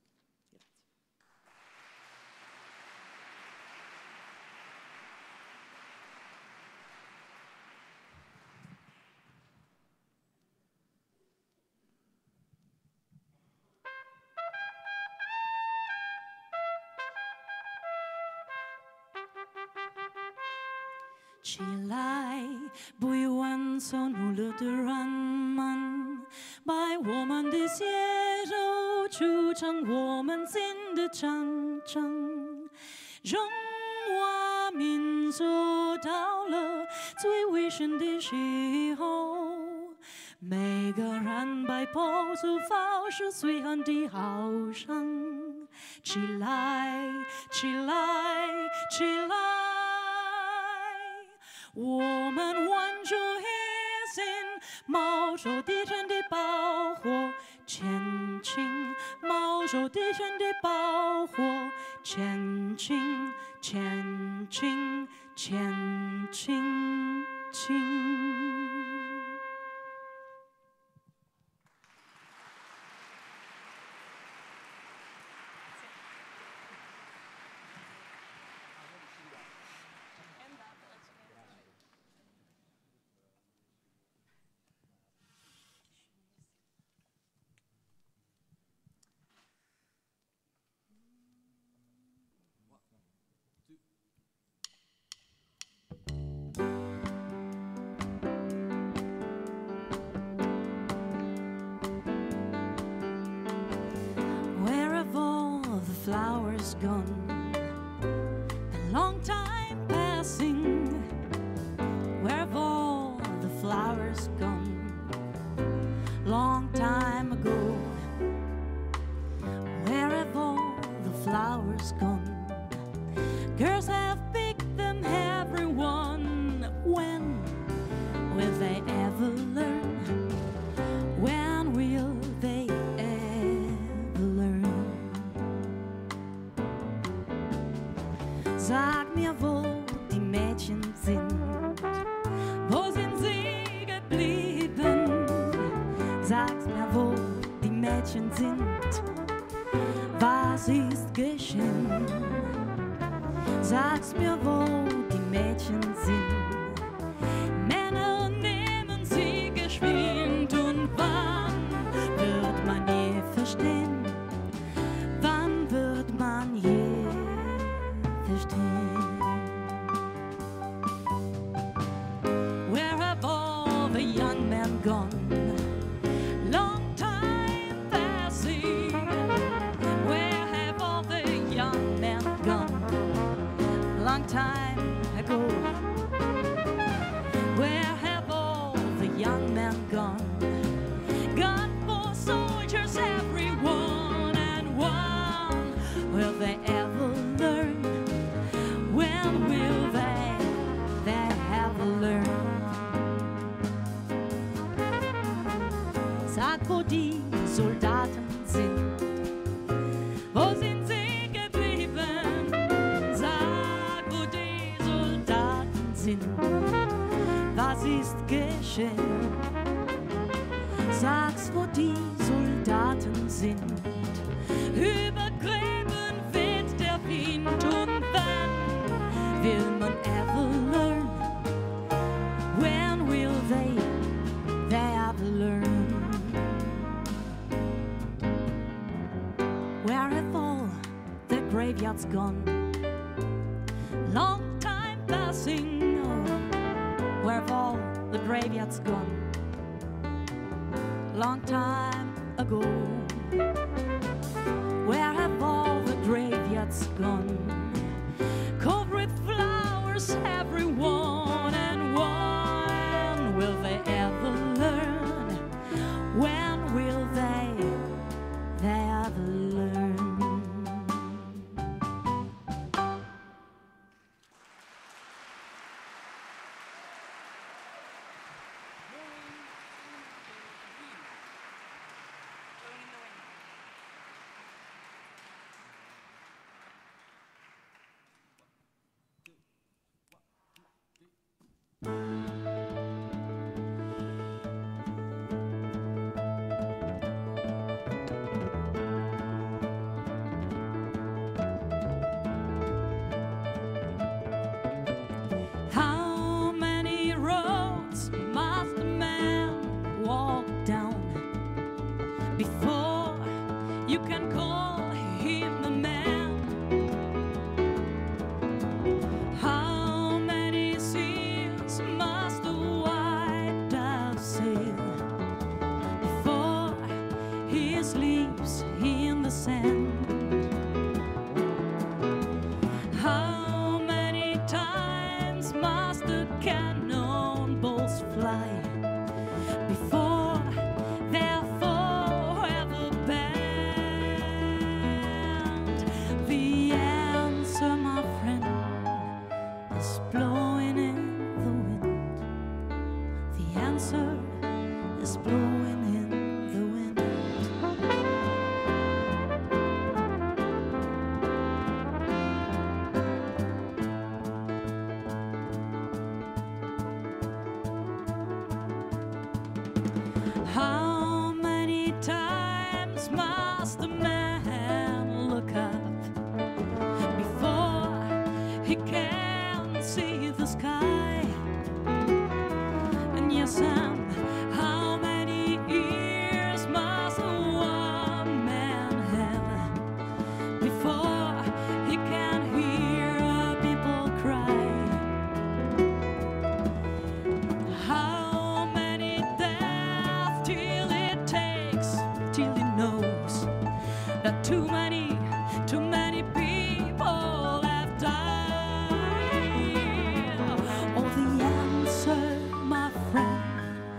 Chỉ lại bùiวันson hu le de ran man bai wo man de xie zhou chu chang wo man xin de chang chang zhong hua min zu dao le zui wei shen de shi hou 每个人摆抛出方式随和的好声起来起来起来我们挽住黑心毛手敌人的保护前进毛手敌人的保护前进前进前进进flowers gone, a long time passing. Where have all the flowers gone? Long time ago. Where have all the flowers gone? Girls have picked them, everyone. When will they ever learn? When will they ever learn? Sag mir, wo die Mädchen sind. Wo sind sie geblieben? Sag's mir, wo die Mädchen sind. Was ist geschehen? Sag's mir, wo die Mädchen sind. Männer nehmen sie geschwind. Und wann wird man je verstehen? Wann wird man je verstehen? Where have all the young men gone? Long time passing. Where have all the young men gone? Long time ago. Where have all the young men gone? Gone for soldiers, everyone and one. Will they ever learn? When will they have sind. Was ist geschehen? Sag's, wo die Soldaten sind. Über Gräben weht der Wind und wann will man ever learn? When will they ever learn? Where have all the graveyards gone? Long time passing, oh, where have all the graveyards gone? Long time ago, where have all the graveyards gone? Covered with flowers, everyone, and when will they ever learn? When will they ever learn? How many roads must a man walk down before you can call him a man? How many seas must a white dove sail before he sleeps in the sand? How many times must the cannonballs fly before they're forever banned? The answer, my friend, is blowing in the wind. The answer is blowing in the wind. How many times must a man look up before he can see the sky? And yes, and how many ears must one man have before he can hear people cry? How many deaths till it takes, till he knows that too many people have died? Oh, the answer, my friend,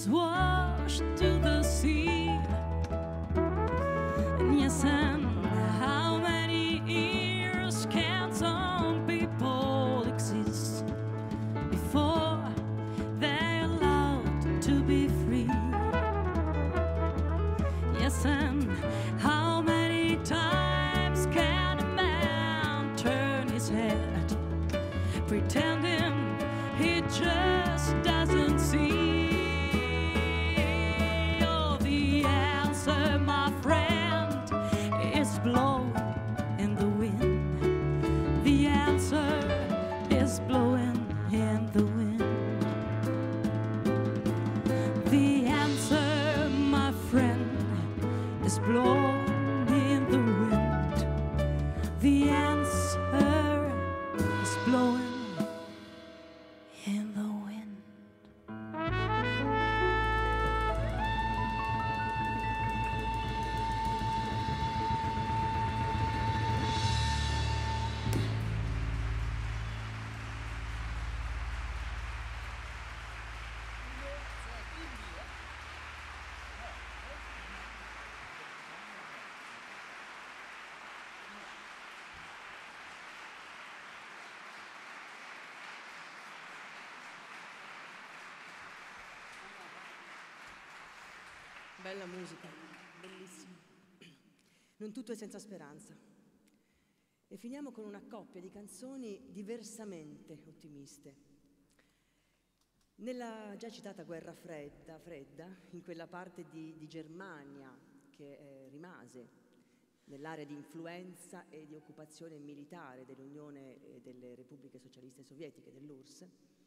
was washed to the sea. And yes, and how many years can some people exist before they're allowed to be free? Yes, and how many times can a man turn his head, pretending he just doesn't see? Oh, the answer, my friend, is blowing in the wind. The answer is blowing in the wind. The answer, my friend, is blowing in the wind. The answer is blowing in the wind. Bella musica, bellissima. Non tutto è senza speranza. E finiamo con una coppia di canzoni diversamente ottimiste. Nella già citata Guerra fredda, in quella parte di Germania che rimase nell'area di influenza e di occupazione militare dell'Unione e delle Repubbliche Socialiste Sovietiche, dell'URSS,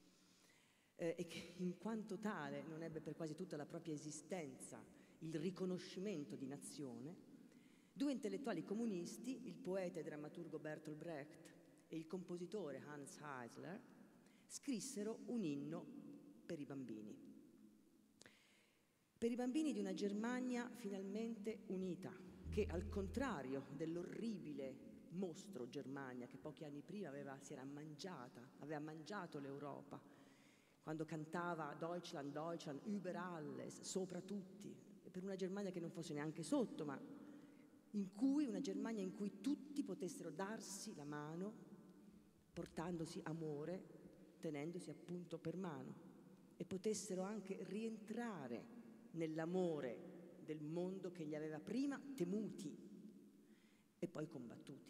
e che in quanto tale non ebbe per quasi tutta la propria esistenza il riconoscimento di nazione, due intellettuali comunisti, il poeta e drammaturgo Bertolt Brecht e il compositore Hanns Eisler, scrissero un inno per i bambini. Per i bambini di una Germania finalmente unita, che al contrario dell'orribile mostro Germania che pochi anni prima aveva mangiato l'Europa, quando cantava Deutschland, Deutschland, über alles, sopra tutti, per una Germania che non fosse neanche sotto, ma una Germania in cui tutti potessero darsi la mano, portandosi amore, tenendosi appunto per mano, e potessero anche rientrare nell'amore del mondo che li aveva prima temuti e poi combattuti.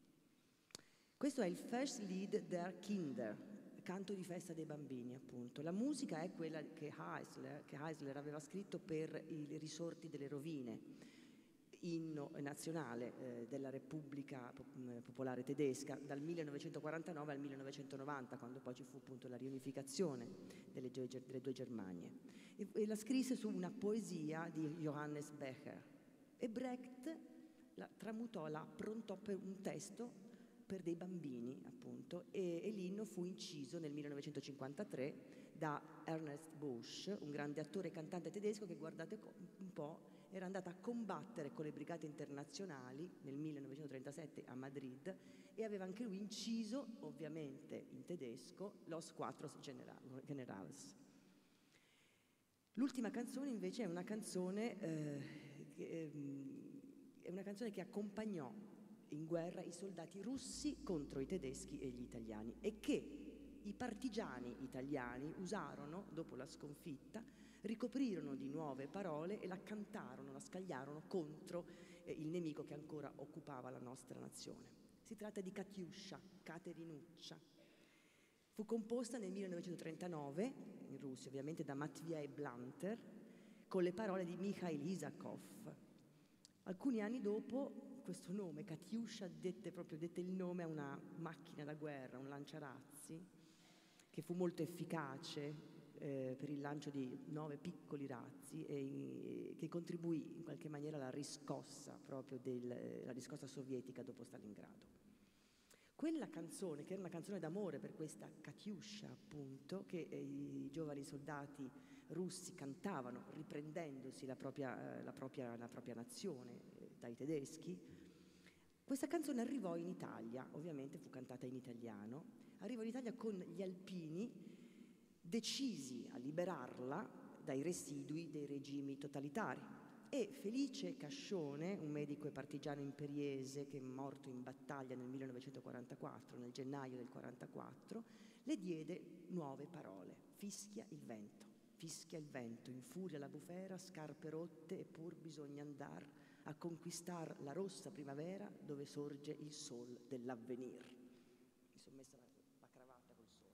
Questo è il Festlied der Kinder, canto di festa dei bambini, appunto. La musica è quella che Eisler aveva scritto per i risorti delle rovine, inno nazionale della Repubblica Popolare Tedesca, dal 1949 al 1990, quando poi ci fu appunto la riunificazione delle due Germanie. E la scrisse su una poesia di Johannes Becher. E Brecht la tramutò, la approntò per un testo per dei bambini, appunto, e l'inno fu inciso nel 1953 da Ernest Busch, un grande attore e cantante tedesco che, guardate un po', era andato a combattere con le brigate internazionali nel 1937 a Madrid e aveva anche lui inciso, ovviamente in tedesco, Los Cuatro Generals. L'ultima canzone invece è una canzone che accompagnò in guerra i soldati russi contro i tedeschi e gli italiani, e che i partigiani italiani usarono dopo la sconfitta, ricoprirono di nuove parole e la cantarono, la scagliarono contro il nemico che ancora occupava la nostra nazione. Si tratta di Katiuscia, Caterinuccia. Fu composta nel 1939, in Russia ovviamente, da Matvei Blanter, con le parole di Mikhail Isakov. Alcuni anni dopo, questo nome, Katiuscia, dette il nome a una macchina da guerra, un lanciarazzi, che fu molto efficace per il lancio di 9 piccoli razzi e che contribuì in qualche maniera alla riscossa proprio la riscossa sovietica dopo Stalingrado. Quella canzone, che era una canzone d'amore per questa Katiuscia, appunto, che i giovani soldati russi cantavano riprendendosi la propria nazione dai tedeschi, questa canzone arrivò in Italia, ovviamente fu cantata in italiano, arrivò in Italia con gli alpini decisi a liberarla dai residui dei regimi totalitari. E Felice Cascione, un medico e partigiano imperiese che è morto in battaglia nel 1944, nel gennaio del 44, le diede nuove parole. Fischia il vento, infuria la bufera, scarpe rotte, eppur bisogna andar a conquistar la rossa primavera dove sorge il sol dell'avvenir. Mi sono messa la cravatta col sole.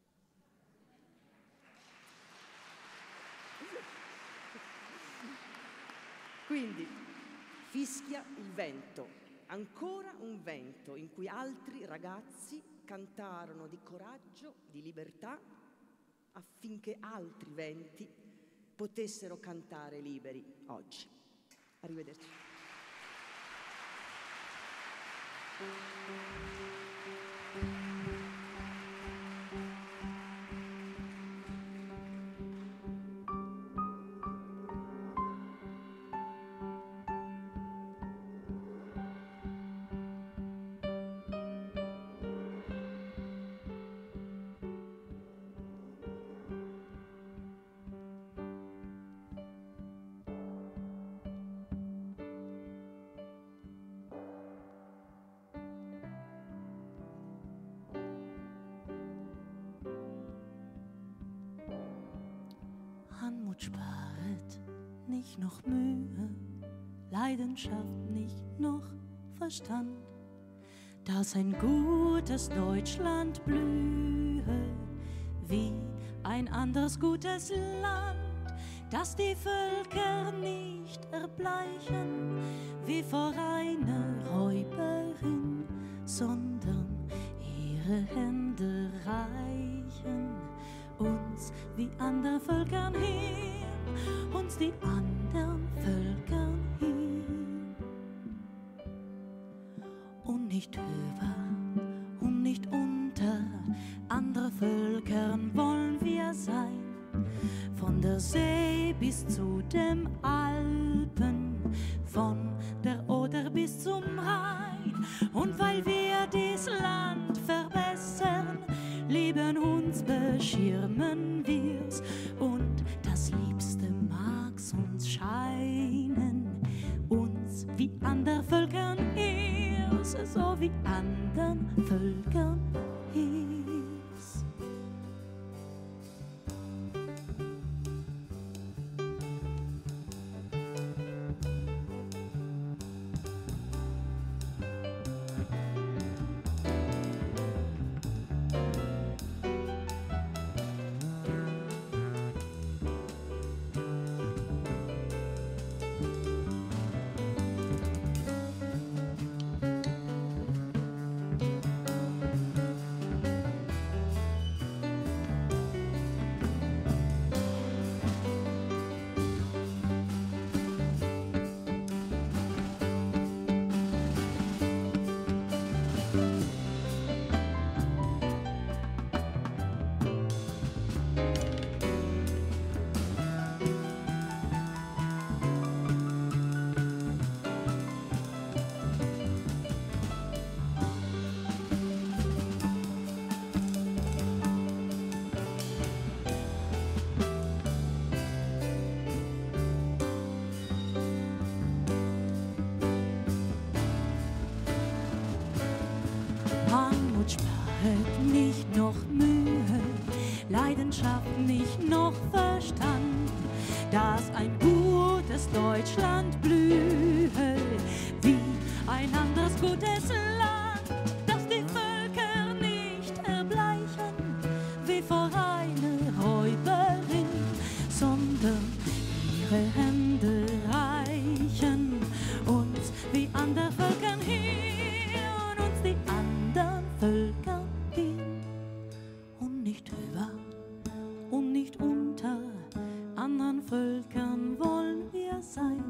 Quindi, fischia il vento, ancora un vento in cui altri ragazzi cantarono di coraggio, di libertà, affinché altri venti potessero cantare liberi oggi. Arrivederci. Anmut sparet nicht noch Mühe, Leidenschaft nicht noch Verstand, dass ein gutes Deutschland blühe, wie ein anderes gutes Land, dass die Völker nicht erbleichen, wie vor einer Räuberin, sondern ihre Hände reichen uns wie anderen Völkern hin, uns die anderen Völkern hin. Und nicht über und nicht unter andere Völkern wollen wir sein, von der See bis zu den Alpen, von der Oder bis zum Rhein. Und weil wir dies Land verbessern, lieben uns, beschirmen wir's, und das Liebste mag's uns scheinen, uns wie anderen Völkern ihrs, so wie anderen Völkern ihrs. Nicht noch Mühe, Leidenschaft nicht noch Verstand, dass ein gutes Deutschland blühe, wie ein anderes gutes Land, dass die Völker nicht erbleichen, wie vor einer Räuberin, sondern ihre Hände reichen uns wie anderen Völkern hin, uns die anderen Völker hin. Und nicht über und nicht unter anderen Völkern wollen wir sein,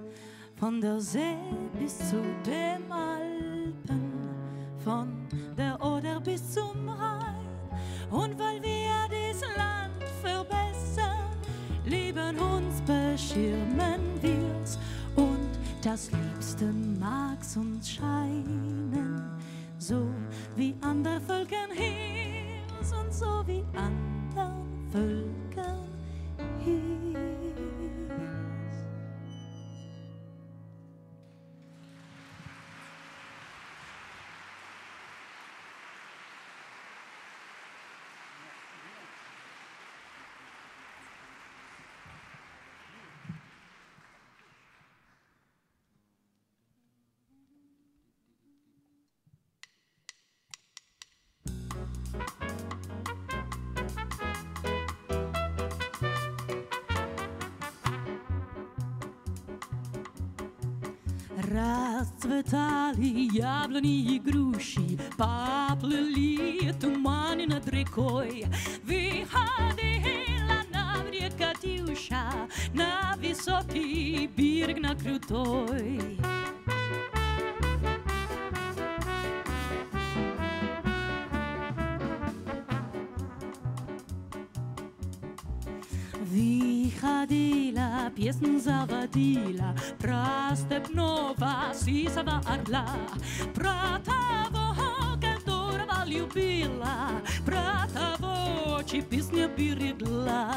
von der See bis zu den Alpen, von der Oder bis zum Rhein. Und weil wir dies Land verbessern, lieben uns, beschirmen wir's, und das Liebste mag's uns scheinen, so wie andere Völkern hier und so wie anderen Völkern hier. Расцветали яблони и груши, поплыли туманы над рекой. Выходила на берег Катюша, на высокий берег, на крутой. Выходила, песню заводила про степного сисого орла, про того, которого любила, про того, чьи песни берегла.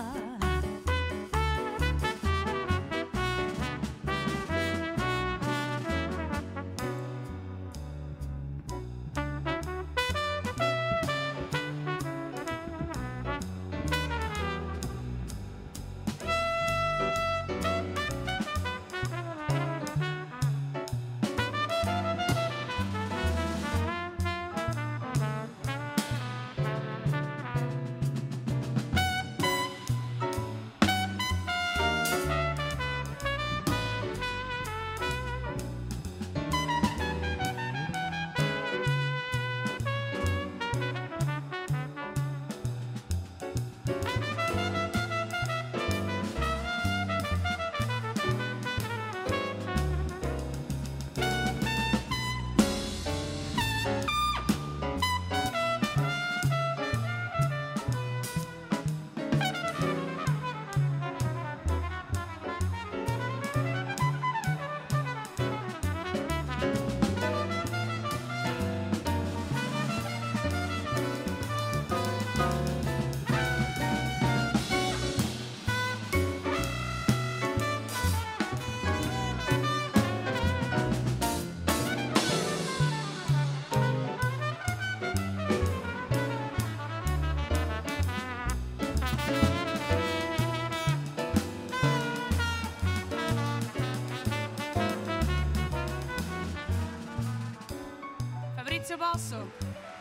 Fabrizio Bosso.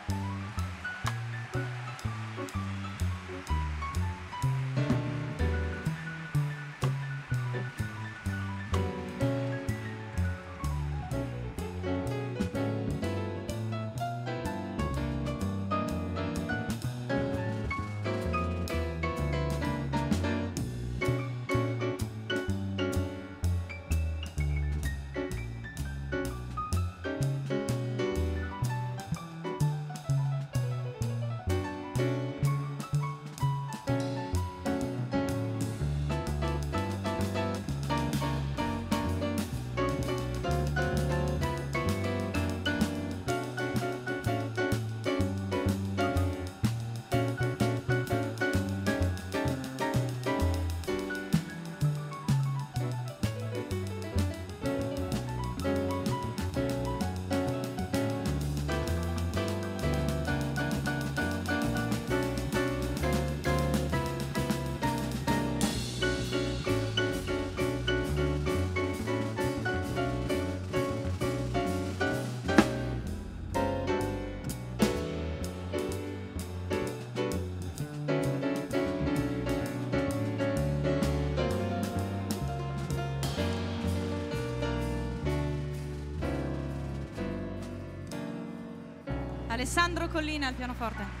Alessandro Collina al pianoforte.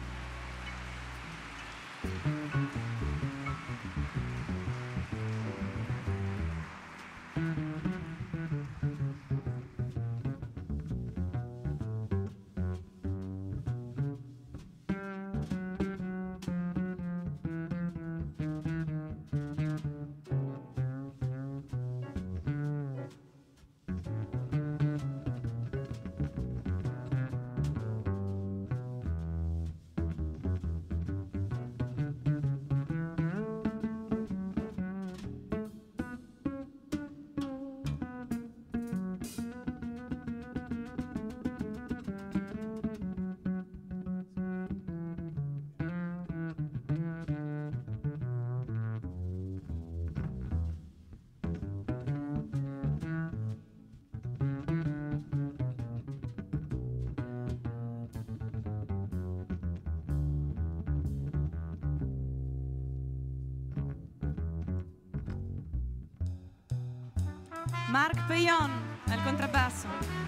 Marc Peillon È il contrabbasso.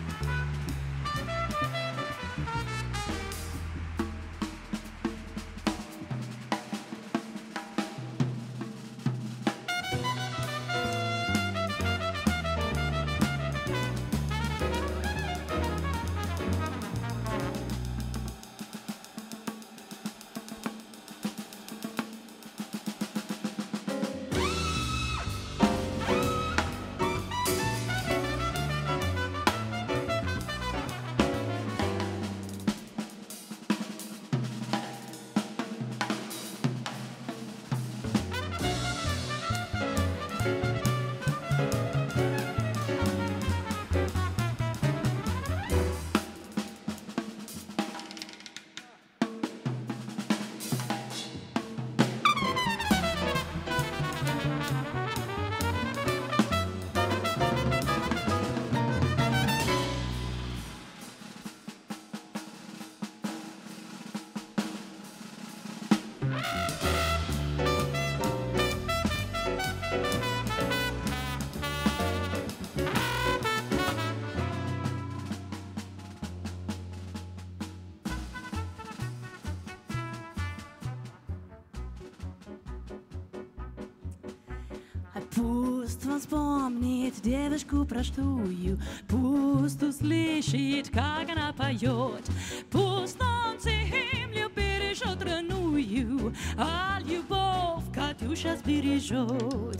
Pust van spomnit, det vi skupra stuju. Pust us lišit, kagan apajot. Pust on se himlju biriš otranuju. Al ljubov, Katjuša zbirižot.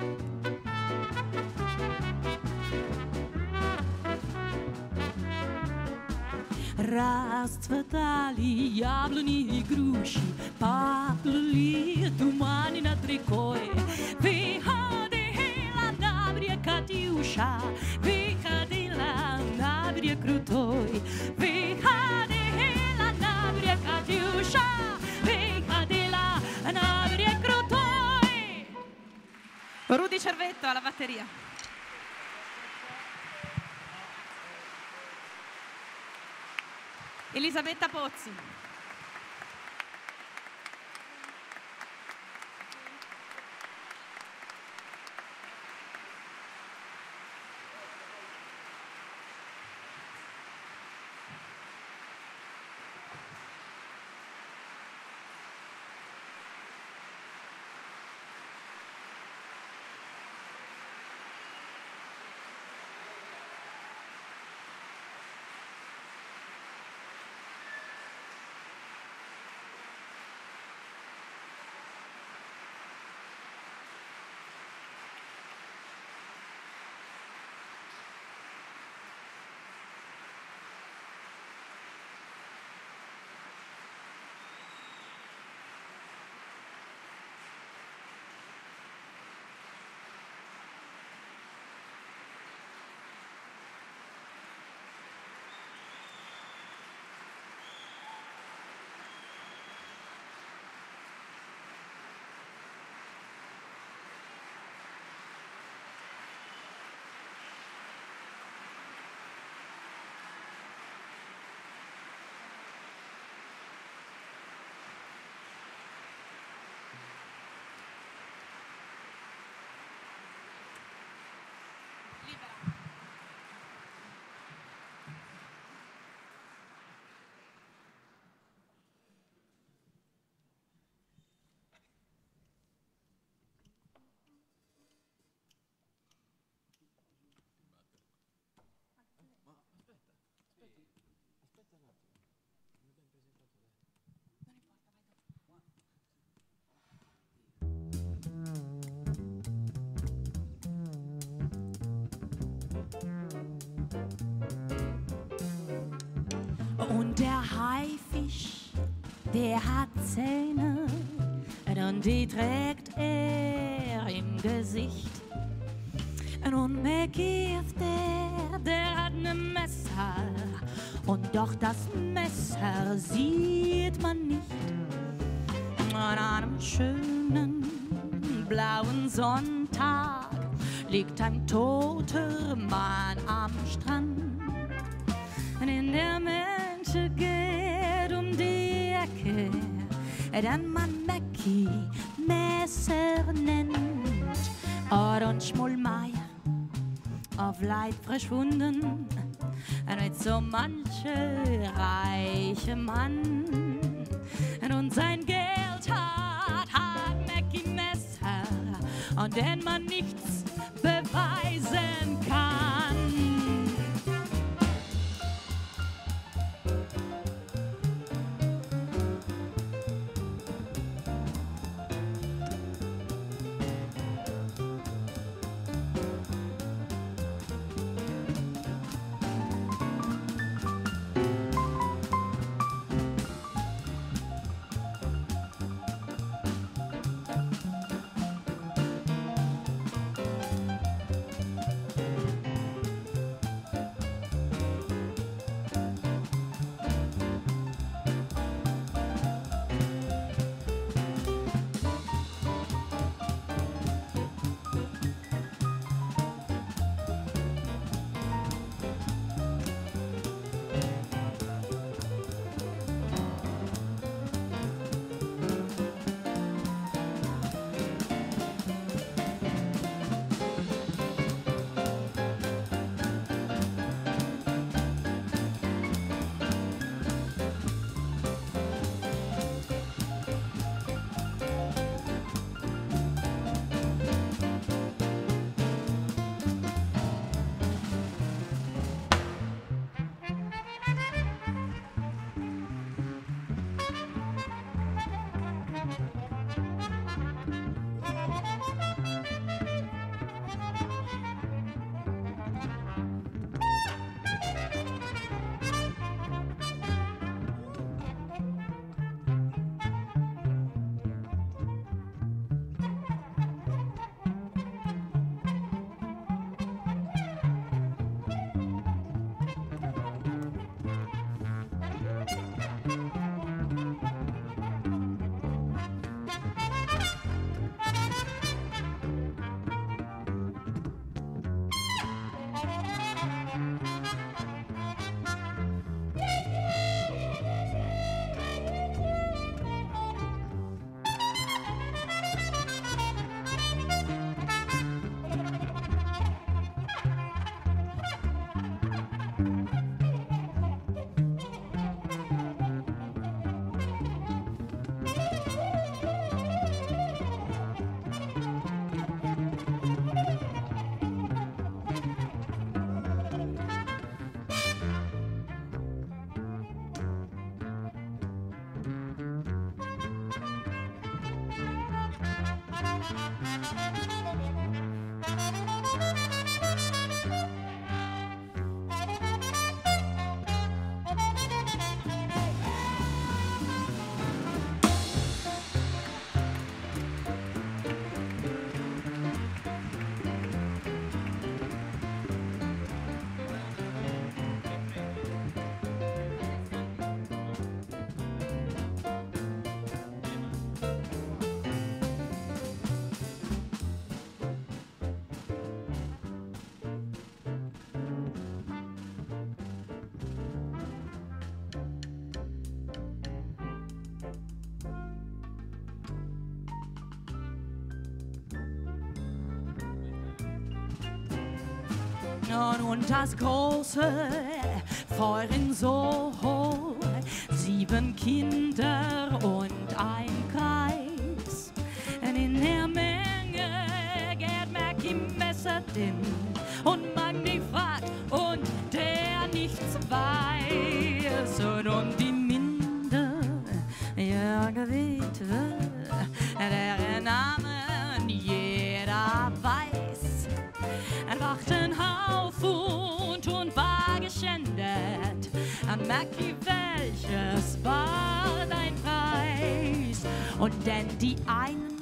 Расцветали яблони и груши, пахли тумани на трикое. Выходила на берег Катюша, выходила на берег крутой. Выходила на берег Катюша, выходила на берег крутой. Rudy Cervetto alla batteria. Elisabetta Pozzi. Und der Haifisch, der hat Zähne und die trägt er im Gesicht. Und McGeef, der hat ne Messer und doch das Messer sieht man nicht. An einem schönen blauen Sonntag liegt ein toter Mann am Strand. In der Mensch geht die Ecke, den man Mackie Messer nennt. Und Schmollmeier auf Leid verschwunden, mit so manche reiche Mann. Und sein Geld hat hartnäckig Messer, an den man nichts beweisen kann. Und das große Feuer in Soho, 7 Kinder und ein Kreis. In der Menge geht Mackie Messerdin und Magni fragt und der nichts weiß. Und um die Minde, Jörg Witwe, deren Namen jeder weiß, wacht ein Haufhund und war geschändet. An Mackie, welches war dein Preis? Und denn die einen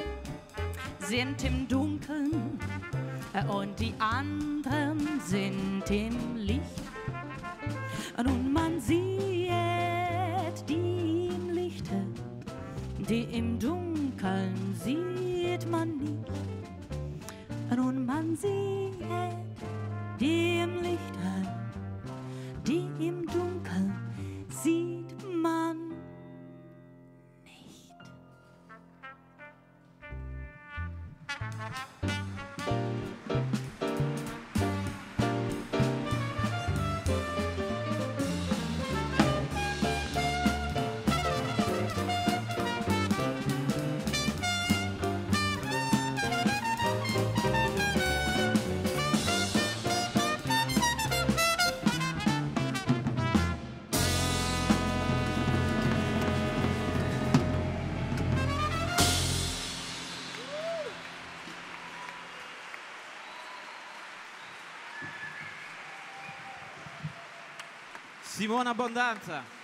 sind im Dunkeln und die anderen sind im Licht. Und man sieht die im Lichte, die im Dunkeln sieht man nicht. Und man sieht die im Lichte, die im Dunkeln sieht man nicht. Simona Abbondanza.